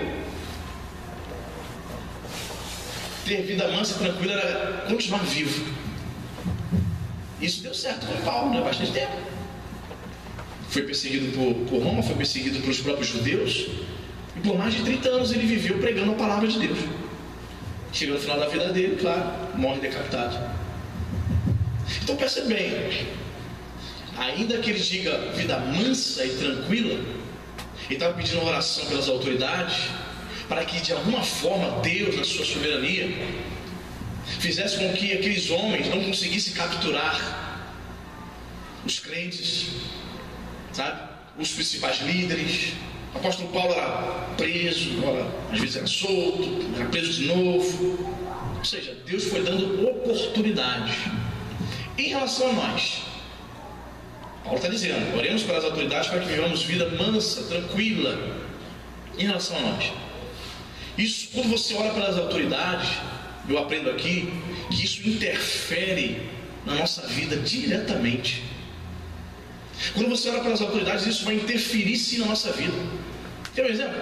Speaker 2: Ter vida mansa e tranquila era continuar vivo. Isso deu certo com Paulo, né? Bastante tempo. Foi perseguido por Roma, foi perseguido pelos próprios judeus, e por mais de 30 anos ele viveu pregando a palavra de Deus. Chega no final da vida dele, claro, morre decapitado. Então percebe bem, ainda que ele diga vida mansa e tranquila, ele estava pedindo oração pelas autoridades, para que de alguma forma Deus, na sua soberania, fizesse com que aqueles homens não conseguissem capturar os crentes, sabe? Os principais líderes. O apóstolo Paulo era preso, às vezes era solto, era preso de novo. Ou seja, Deus foi dando oportunidades. Em relação a nós, Paulo está dizendo, oremos pelas autoridades para que vivamos vida mansa, tranquila. Em relação a nós, isso, quando você ora pelas autoridades, eu aprendo aqui que isso interfere na nossa vida diretamente. Quando você ora pelas autoridades, isso vai interferir sim na nossa vida. Quer um exemplo?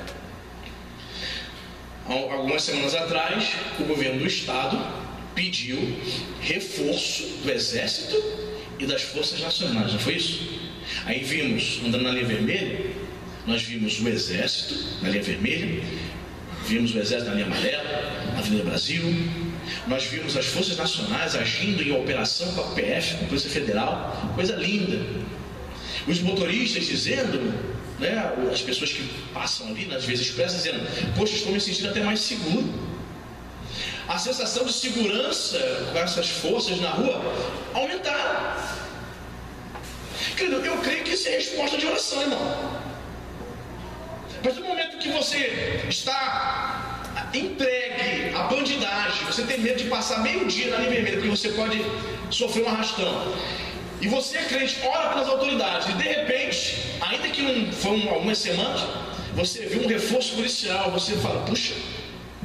Speaker 2: Algumas semanas atrás, o governo do estado pediu reforço do exército e das forças nacionais, não foi isso? Aí vimos, andando na linha vermelha, nós vimos o exército na linha vermelha, vimos o exército na linha amarela, na Avenida Brasil. Nós vimos as forças nacionais agindo em operação com a PF, com a Polícia Federal, coisa linda. Os motoristas dizendo, né, as pessoas que passam ali, nas vezes expressas, dizendo, poxa, estou me sentindo até mais seguro. A sensação de segurança com essas forças na rua aumentaram. Querido, eu creio que isso é resposta de oração, irmão. Mas no momento que você está entregue à bandidagem, você tem medo de passar meio dia na linha vermelha, porque você pode sofrer um arrastão, e você é crente, ora pelas autoridades, e de repente, ainda que não foram algumas semanas, você viu um reforço policial, você fala, puxa,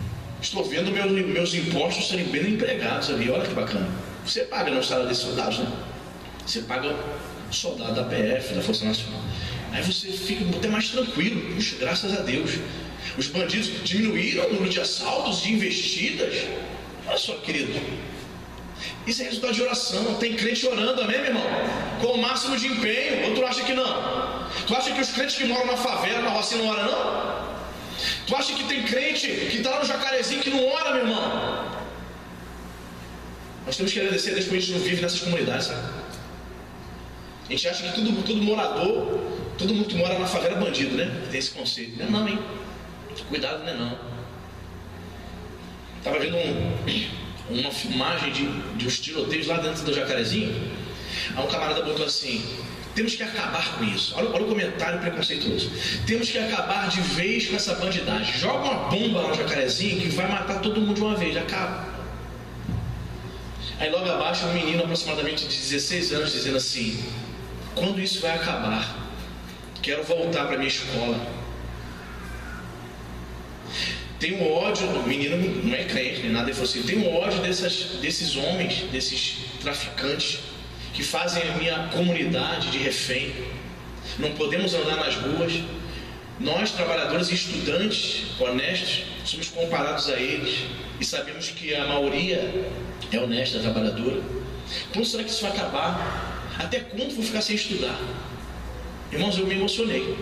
Speaker 2: estou vendo meus impostos serem bem empregados ali. Olha que bacana. Você paga no salário desses soldados, né? Você paga soldado da PF, da Força Nacional. Aí você fica até mais tranquilo. Puxa, graças a Deus. Os bandidos diminuíram o número de assaltos, de investidas. Olha só, querido. Isso é resultado de oração. Tem crente orando, amém, meu irmão? Com o máximo de empenho. Ou tu acha que não? Tu acha que os crentes que moram na favela, na rocinha, não oram, não? Tu acha que tem crente que está lá no Jacarezinho que não ora, meu irmão? Nós temos que agradecer a Deus porque a gente não vive nessas comunidades, sabe? A gente acha que todo morador, todo mundo que mora na favela é bandido, né? Tem esse conceito. Não é não, hein? Cuidado, não é não. Estava vendo uma filmagem de uns tiroteios lá dentro do Jacarezinho. Aí um camarada botou assim: temos que acabar com isso. Olha o comentário preconceituoso. Temos que acabar de vez com essa bandidagem. Joga uma bomba lá no Jacarezinho que vai matar todo mundo de uma vez. Acaba. Aí logo abaixo um menino aproximadamente de 16 anos dizendo assim: quando isso vai acabar? Quero voltar para minha escola. Tem um ódio, o menino não é crente nem nada, ele falou assim: tem um ódio desses homens, desses traficantes que fazem a minha comunidade de refém. Não podemos andar nas ruas. Nós, trabalhadores e estudantes honestos, somos comparados a eles e sabemos que a maioria é honesta, trabalhadora. Quando será que isso vai acabar? Até quando vou ficar sem estudar? Irmãos, eu me emocionei.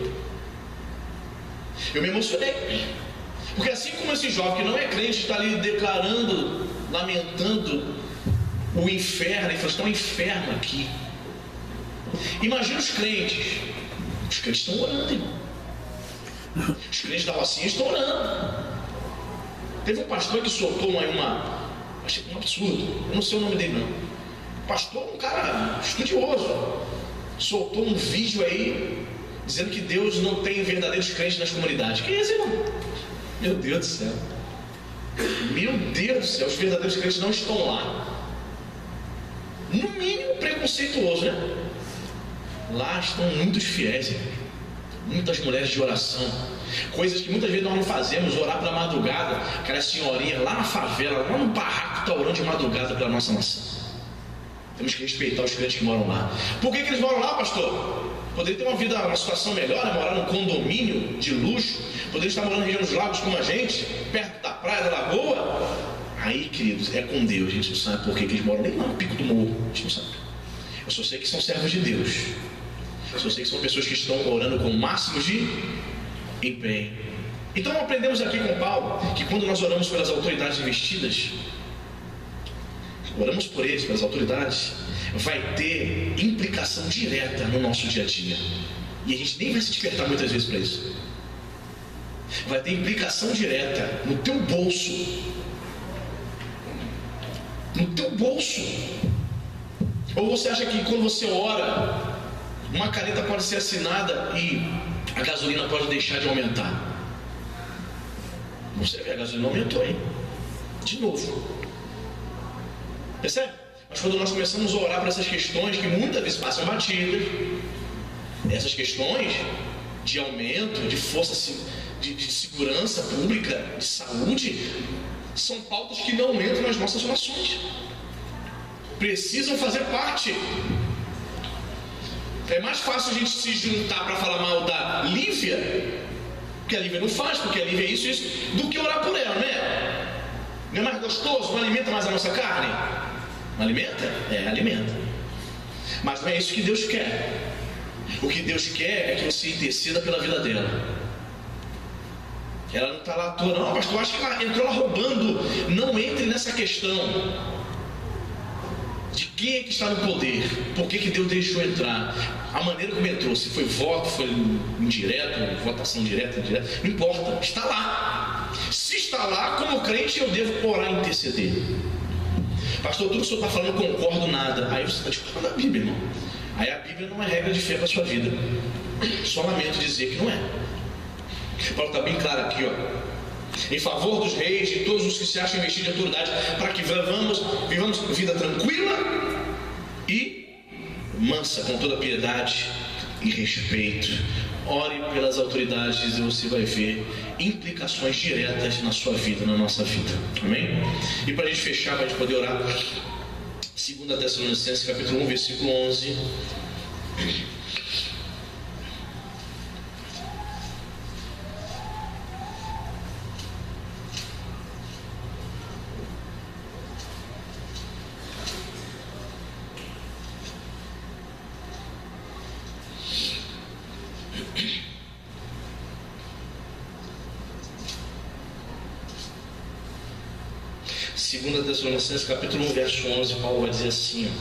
Speaker 2: Porque assim como esse jovem que não é crente está ali declarando, lamentando o inferno, ele falou: está um inferno aqui. Imagina os crentes. Os crentes estão orando, irmão. Os crentes da rocinha estão orando. Teve um pastor que soltou achei um absurdo, eu não sei o nome dele não. Pastor, um cara estudioso, soltou um vídeo aí dizendo que Deus não tem verdadeiros crentes nas comunidades. Que é esse, irmão? Meu Deus do céu. Meu Deus do céu, os verdadeiros crentes não estão lá. No mínimo preconceituoso, né? Lá estão muitos fiéis, muitas mulheres de oração, coisas que muitas vezes nós não fazemos. Orar pela madrugada, aquela senhorinha lá na favela, lá no barraco, está orando de madrugada pela nossa nação. Temos que respeitar os crentes que moram lá. Por que eles moram lá, pastor? Poderia ter uma situação melhor, né? Morar num condomínio de luxo, poderia estar morando em região dos lagos como a gente, perto da praia, da lagoa. Aí, queridos, é com Deus. A gente não sabe por que eles moram nem lá no pico do morro. A gente não sabe. Eu só sei que são servos de Deus. Eu só sei que são pessoas que estão orando com o máximo de empenho. Então aprendemos aqui com Paulo que quando nós oramos pelas autoridades investidas, oramos por eles, pelas autoridades, vai ter implicação direta no nosso dia a dia. E a gente nem vai se despertar muitas vezes para isso. Vai ter implicação direta no teu bolso. No teu bolso. Ou você acha que quando você ora, uma caneta pode ser assinada e a gasolina pode deixar de aumentar? Você vê, a gasolina aumentou, hein? De novo. Percebe? Mas quando nós começamos a orar para essas questões que muitas vezes passam batidas, essas questões de aumento, de força, de segurança pública, de saúde, são pautas que não entram nas nossas orações. Precisam fazer parte. É mais fácil a gente se juntar para falar mal da Lívia, porque a Lívia não faz, porque a Lívia é isso, do que orar por ela, né? Não é mais gostoso? Não alimenta mais a nossa carne? Não alimenta? É, alimenta. Mas não é isso que Deus quer. O que Deus quer é que você interceda pela vida dela. Ela não está lá à toa, não, pastor, eu acho que ela entrou lá roubando. Não entre nessa questão de quem é que está no poder, por que Deus deixou entrar, a maneira como entrou, se foi voto, foi indireto, votação direta, indireta, não importa, está lá. Se está lá, como crente, eu devo orar e interceder. Pastor, tudo que o senhor está falando, eu não concordo nada. Aí você está discutindo a Bíblia, irmão. Aí a Bíblia não é regra de fé para a sua vida. Só lamento dizer que não é. Paulo está bem claro aqui, ó. Em favor dos reis e todos os que se acham investidos de autoridade, para que vivamos vida tranquila e mansa, com toda piedade e respeito. ore pelas autoridades e você vai ver implicações diretas na sua vida, na nossa vida. Amém? E para a gente fechar, para a gente poder orar, 2 Tessalonicenses capítulo 1, versículo 11. Segunda Tessalonicenses capítulo 1, verso 11, Paulo vai dizer assim,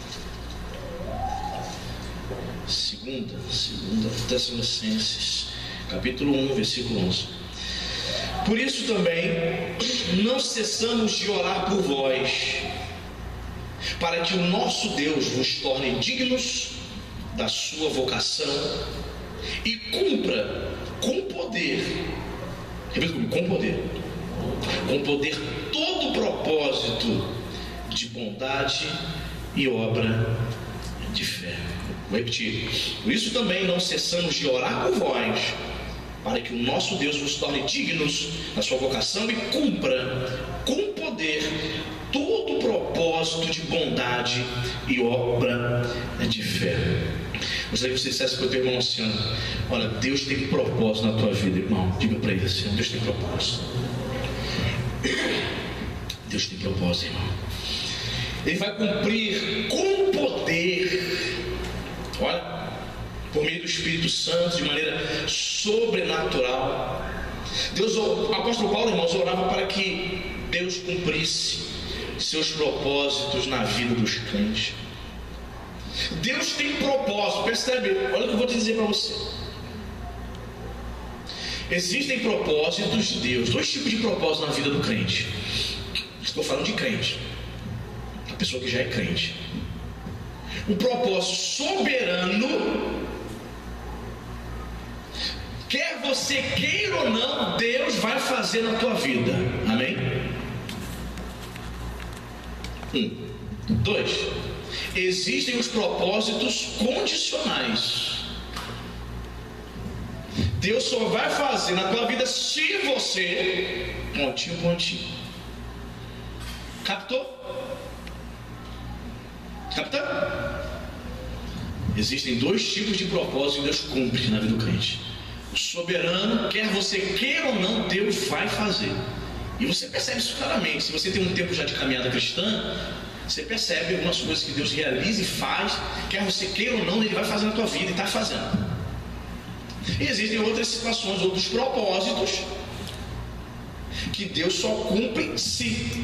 Speaker 2: Segunda Tessalonicenses capítulo 1, versículo 11. Por isso também não cessamos de orar por vós, para que o nosso Deus vos torne dignos da sua vocação e cumpra com poder, repita comigo, com poder todo o propósito de bondade e obra de fé. Vou repetir. Por isso também não cessamos de orar por vós, para que o nosso Deus vos torne dignos da sua vocação e cumpra com poder todo o propósito de bondade e obra de fé. Gostaria que você dissesse para o teu irmão assim: olha, Deus tem propósito na tua vida, irmão. Diga para ele assim: Deus tem propósito. Deus tem propósito, irmão. Ele vai cumprir com poder, olha, por meio do Espírito Santo, de maneira sobrenatural. O apóstolo Paulo, irmãos, orava para que Deus cumprisse seus propósitos na vida dos crentes. Deus tem propósito, percebe? Olha o que eu vou te dizer para você. Existem propósitos de Deus, dois tipos de propósito na vida do crente. Estou falando de crente, a pessoa que já é crente. Um propósito soberano, quer você queira ou não, Deus vai fazer na tua vida. Amém? 2. Existem os propósitos condicionais. Deus só vai fazer na tua vida se você... Pontinho. Captou? Existem dois tipos de propósitos que Deus cumpre na vida do crente. O soberano, quer você queira ou não, Deus vai fazer. E você percebe isso claramente. Se você tem um tempo já de caminhada cristã, você percebe algumas coisas que Deus realiza e faz, quer você queira ou não, Ele vai fazer na tua vida e está fazendo. E existem outras situações, outros propósitos que Deus só cumpre se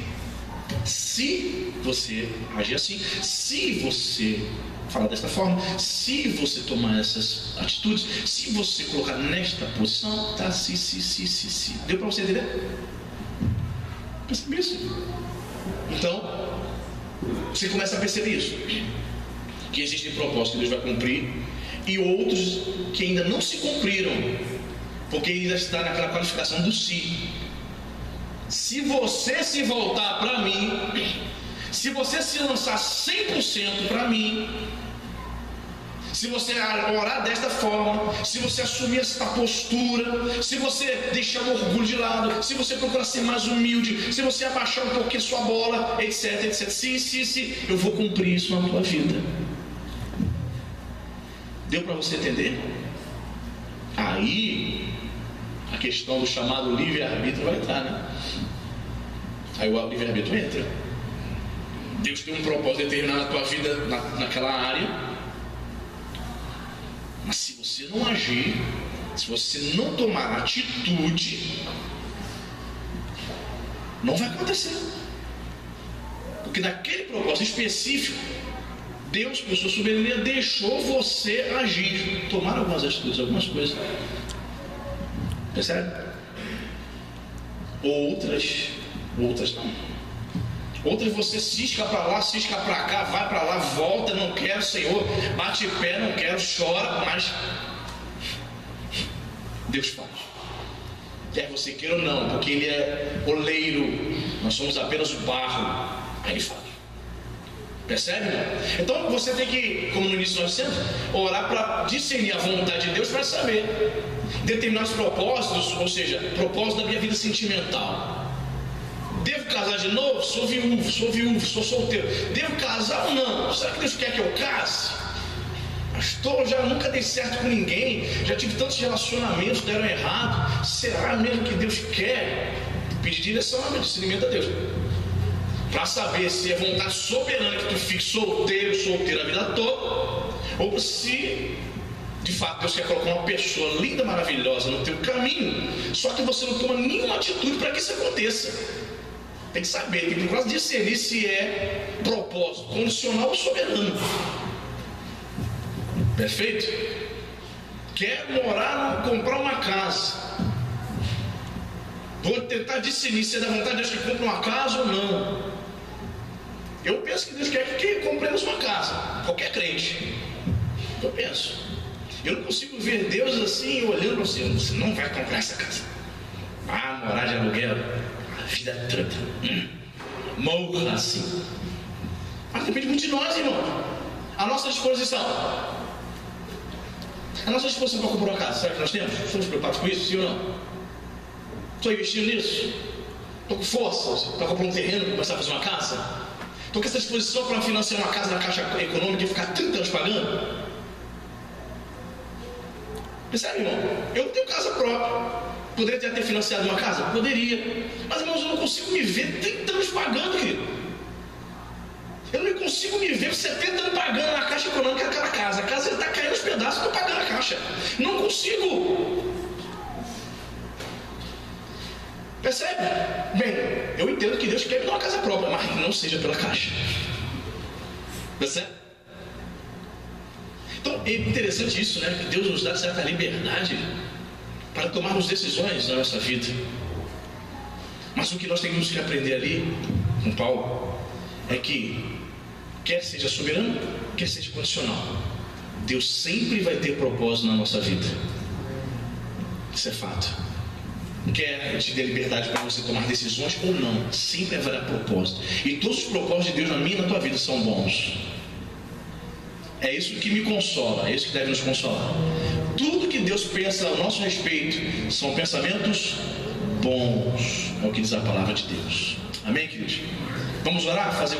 Speaker 2: você agir assim, se você falar desta forma, se você tomar essas atitudes, se você colocar nesta posição, tá? Se. Deu para você entender? Percebe isso? Então, você começa a perceber isso, que existem propósitos que Deus vai cumprir e outros que ainda não se cumpriram, porque ainda está naquela qualificação do si. Se você se voltar para mim, se você se lançar 100% para mim, se você orar desta forma, se você assumir esta postura, se você deixar o orgulho de lado, se você procurar ser mais humilde, se você abaixar um pouquinho sua bola, etc. Se, eu vou cumprir isso na tua vida. Deu para você entender? Aí a questão do chamado livre-arbítrio vai entrar, né? Aí o livre-arbítrio entra. Deus tem um propósito determinado na tua vida, naquela área. Mas se você não agir, se você não tomar atitude, não vai acontecer. Porque naquele propósito específico, Deus, por sua soberania, deixou você agir, tomar algumas atitudes, algumas coisas. Percebe? Outras não. Outras você cisca para lá, cisca para cá, vai para lá, volta, não quero, Senhor, bate pé, não quero, chora, mas Deus faz. Quer você queira ou não, porque Ele é oleiro, nós somos apenas o barro, aí Ele faz. Percebe? Então você tem que, como no início nós dissemos, orar para discernir a vontade de Deus, para saber determinados propósitos, ou seja, propósito da minha vida sentimental. Devo casar de novo? Sou viúvo, sou solteiro. Devo casar ou não? Será que Deus quer que eu case? Pastor, eu já nunca dei certo com ninguém, já tive tantos relacionamentos que deram errado. Será mesmo que Deus quer? Pedir direção, discernimento a Deus, para saber se é vontade soberana que tu fique solteiro a vida toda, ou se de fato Deus quer colocar uma pessoa linda, maravilhosa no teu caminho, só que você não toma nenhuma atitude para que isso aconteça. Tem que saber, tem que procurar discernir se é propósito condicional ou soberano. Perfeito? Quer comprar uma casa, vou tentar discernir se é da vontade de Deus que compre uma casa ou não. Eu penso que Deus quer que compremos uma casa, qualquer crente. Eu penso. Eu não consigo ver Deus assim, olhando para você. Você não vai comprar essa casa. Morar de aluguel, a vida é treta. Morra assim. Mas depende muito de nós, irmão. A nossa disposição. A nossa disposição para comprar uma casa, será que nós temos? Estamos preocupados com isso, sim ou não? Estou investindo nisso? Estou com força para comprar um terreno para começar a fazer uma casa? Estou com essa disposição para financiar uma casa na Caixa Econômica e ficar 30 anos pagando? Percebe, irmão? Eu não tenho casa própria. Poderia ter financiado uma casa? Poderia. Mas, irmãos, eu não consigo me ver 30 anos pagando, querido. Eu não consigo me ver 70 anos pagando na Caixa Econômica aquela casa. A casa está caindo aos pedaços, estou pagando a Caixa. Não consigo. Percebe? Bem, eu entendo que Deus quer me dar uma casa própria, mas não seja pela Caixa. Percebe? Então é interessante isso, né? Que Deus nos dá certa liberdade para tomarmos decisões na nossa vida. Mas o que nós temos que aprender ali com Paulo é que quer seja soberano, quer seja condicional, Deus sempre vai ter propósito na nossa vida. Isso é fato. Quer te dê liberdade para você tomar decisões ou não, sempre haverá propósito. E todos os propósitos de Deus na minha e na tua vida são bons. É isso que me consola, é isso que deve nos consolar. Tudo que Deus pensa a nosso respeito são pensamentos bons, é o que diz a palavra de Deus. Amém, queridos? Vamos orar? Fazer.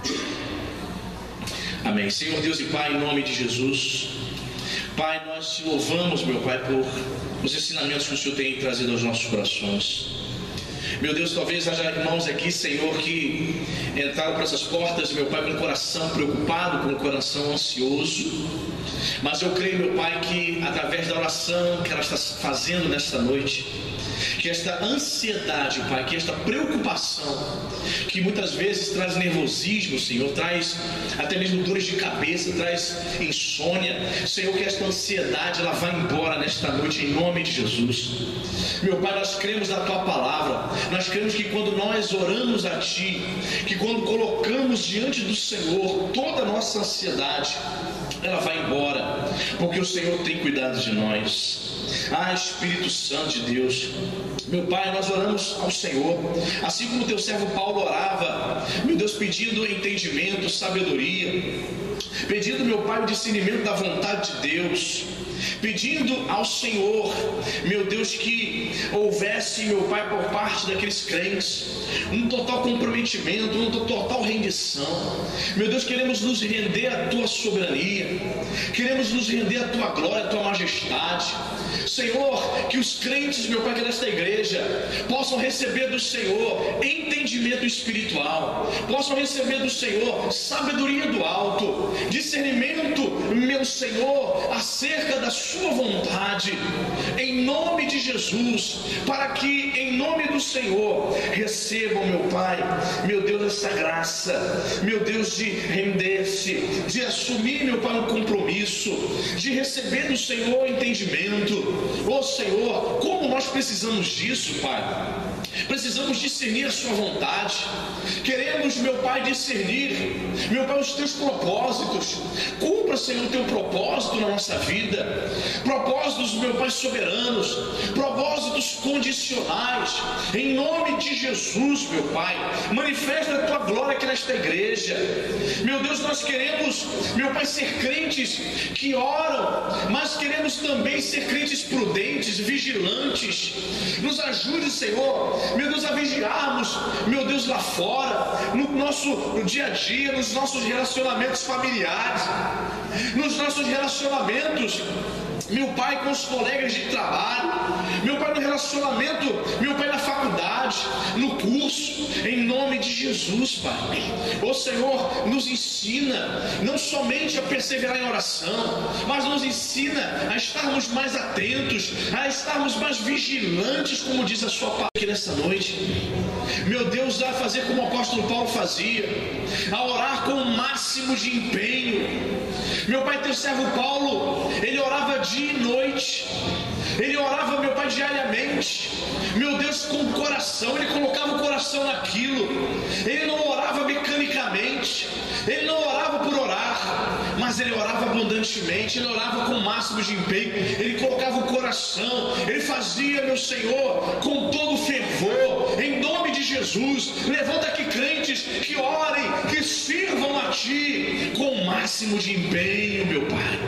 Speaker 2: Amém. Senhor Deus e Pai, em nome de Jesus, Pai, nós te louvamos, meu Pai, por os ensinamentos que o Senhor tem trazido aos nossos corações. Meu Deus, talvez haja irmãos aqui, Senhor, que entraram por essas portas, meu Pai, com o coração preocupado, com o coração ansioso. Mas eu creio, meu Pai, que através da oração que ela está fazendo nesta noite, que esta ansiedade, Pai, que esta preocupação, que muitas vezes traz nervosismo, Senhor, traz até mesmo dores de cabeça, traz insônia, Senhor, que esta ansiedade ela vai embora nesta noite em nome de Jesus. Meu Pai, nós cremos na Tua palavra, nós cremos que quando nós oramos a Ti, que quando colocamos diante do Senhor toda a nossa ansiedade, ela vai embora, porque o Senhor tem cuidado de nós. Espírito Santo de Deus, meu Pai, nós oramos ao Senhor, assim como o Teu servo Paulo orava, meu Deus, pedindo entendimento, sabedoria, pedindo, meu Pai, o discernimento da vontade de Deus, pedindo ao Senhor, meu Deus, que houvesse, meu Pai, por parte daqueles crentes, um total comprometimento, uma total rendição. Meu Deus, queremos nos render à Tua soberania, queremos nos render à Tua glória, à Tua majestade. Senhor, que os crentes, meu Pai, que desta igreja possam receber do Senhor entendimento espiritual, possam receber do Senhor sabedoria do alto, discernimento, meu Senhor, acerca da Sua vontade, em nome de Jesus, para que em nome do Senhor recebam, meu Pai, meu Deus, essa graça, meu Deus, de render-se, de assumir, meu Pai, um compromisso, de receber do Senhor entendimento. Senhor, como nós precisamos disso, Pai. Precisamos discernir a Sua vontade. Queremos, meu Pai, discernir, meu Pai, os Teus propósitos. Cumpra, Senhor, o Teu propósito na nossa vida. Propósitos, meu Pai, soberanos. Propósitos incondicionais. Em nome de Jesus, meu Pai, manifesta a tua glória aqui nesta igreja. Meu Deus, nós queremos, meu Pai, ser crentes que oram, mas queremos também ser crentes prudentes, vigilantes. Nos ajude, Senhor, meu Deus, a vigiarmos, meu Deus, lá fora, no dia a dia, nos nossos relacionamentos familiares, nos nossos relacionamentos, meu Pai, com os colegas de trabalho, meu Pai, no relacionamento, meu Pai, na faculdade, no curso, em nome de Jesus, Pai. Ô Senhor, nos ensina não somente a perseverar em oração, mas nos ensina a estarmos mais atentos, a estarmos mais vigilantes, como diz a sua palavra aqui nessa noite. Meu Deus, a fazer como o apóstolo Paulo fazia, a orar com o máximo de empenho. Meu Pai, teu servo Paulo, ele orava dia e noite, ele orava, meu Pai, diariamente, meu Deus, com o coração, ele colocava o coração naquilo, ele não orava mecanicamente, ele não orava por orar, mas ele orava abundantemente, ele orava com o máximo de empenho, ele colocava o coração, ele fazia, meu Senhor, com todo fervor, em nome de Jesus. Levanta aqui crentes que orem, que sirvam a Ti com o máximo de empenho, meu Pai.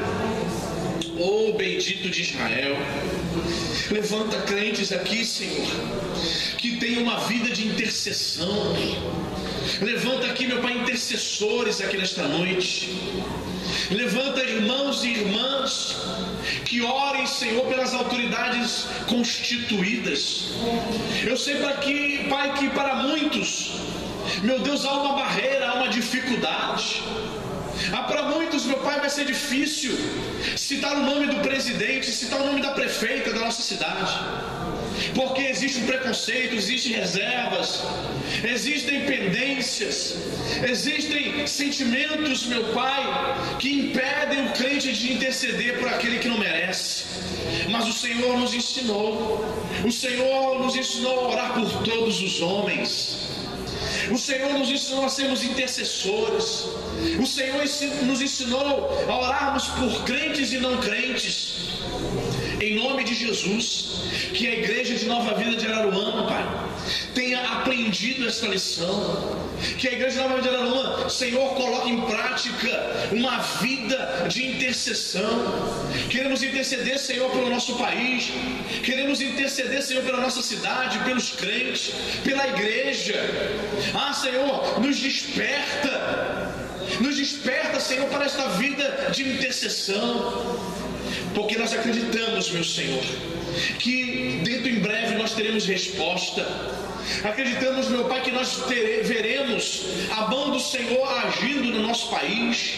Speaker 2: Oh, bendito de Israel, levanta crentes aqui, Senhor, que tenham uma vida de intercessão. Levanta aqui, meu Pai, intercessores aqui nesta noite. Levanta irmãos e irmãs que orem, Senhor, pelas autoridades constituídas. Eu sei Pai, que para muitos, meu Deus, há uma barreira, há uma dificuldade. Para muitos, meu Pai, vai ser difícil citar o nome do presidente, citar o nome da prefeita da nossa cidade, porque existe um preconceito, existem reservas, existem pendências, existem sentimentos, meu Pai, que impedem o crente de interceder por aquele que não merece. Mas o Senhor nos ensinou a orar por todos os homens. O Senhor nos ensinou a sermos intercessores. O Senhor nos ensinou a orarmos por crentes e não crentes. Em nome de Jesus, que a igreja de Nova Vida de Araruama, Pai, tenha aprendido esta lição. Que a igreja de Nova Vida de Araruama, Senhor, coloque em prática uma vida de intercessão. Queremos interceder, Senhor, pelo nosso país. Queremos interceder, Senhor, pela nossa cidade, pelos crentes, pela igreja. Senhor, nos desperta, Senhor, para esta vida de intercessão. Porque nós acreditamos, meu Senhor, que dentro em breve nós teremos resposta. Acreditamos, meu Pai, que nós veremos a mão do Senhor agindo no nosso país.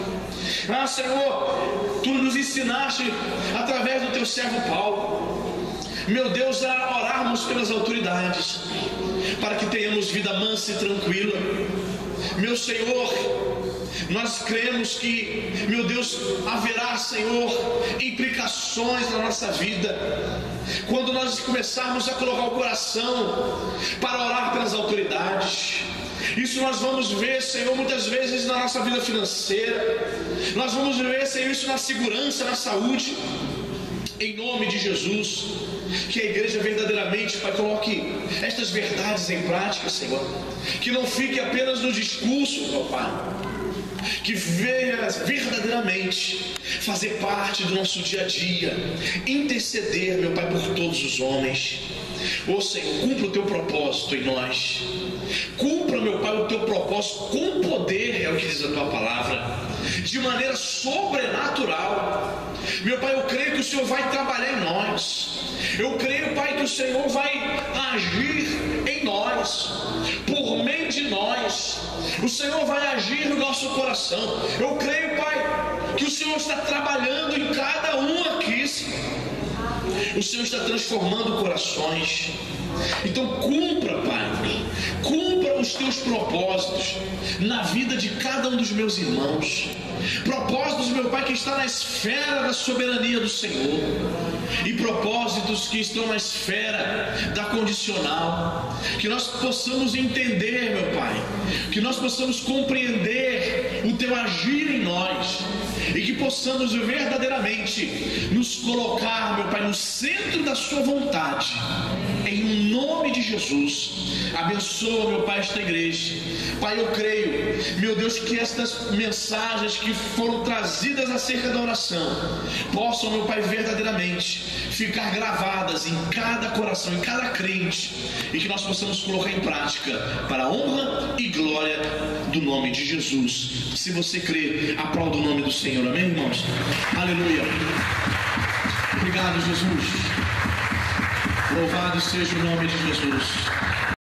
Speaker 2: Senhor, Tu nos ensinaste através do Teu servo Paulo, meu Deus, a orarmos pelas autoridades, para que tenhamos vida mansa e tranquila. Meu Senhor, nós cremos que, meu Deus, haverá, Senhor, implicações na nossa vida, quando nós começarmos a colocar o coração para orar pelas autoridades. Isso nós vamos ver, Senhor, muitas vezes na nossa vida financeira. Nós vamos ver, Senhor, isso na segurança, na saúde. Em nome de Jesus, que a igreja verdadeiramente, Pai, coloque estas verdades em prática, Senhor. Que não fique apenas no discurso, meu Pai, que venha verdadeiramente fazer parte do nosso dia a dia, interceder, meu Pai, por todos os homens. Senhor, cumpra o Teu propósito em nós. Cumpra, meu Pai, o Teu propósito com poder, é o que diz a Tua palavra, de maneira sobrenatural. Meu Pai, eu creio que o Senhor vai trabalhar em nós. Eu creio, Pai, que o Senhor vai agir em nós, por meio de nós. O Senhor vai agir no nosso coração. Eu creio, Pai, que o Senhor está trabalhando em cada um aqui. O Senhor está transformando corações. Então cumpra, Pai, cumpra os Teus propósitos na vida de cada um dos meus irmãos. Propósitos, meu Pai, que está na esfera da soberania do Senhor, e propósitos que estão na esfera da condicional. Que nós possamos entender, meu Pai, que nós possamos compreender o Teu agir em nós, e que possamos verdadeiramente nos colocar, meu Pai, no centro da sua vontade, em nome de Jesus. Abençoa, meu Pai, esta igreja. Pai, eu creio, meu Deus, que estas mensagens que foram trazidas acerca da oração possam, meu Pai, verdadeiramente ficar gravadas em cada coração, em cada crente, e que nós possamos colocar em prática para a honra e glória do nome de Jesus. Se você crê, aplauda o nome do Senhor. Amém, irmãos? Aleluia. Obrigado, Jesus. Louvado seja o nome de Jesus.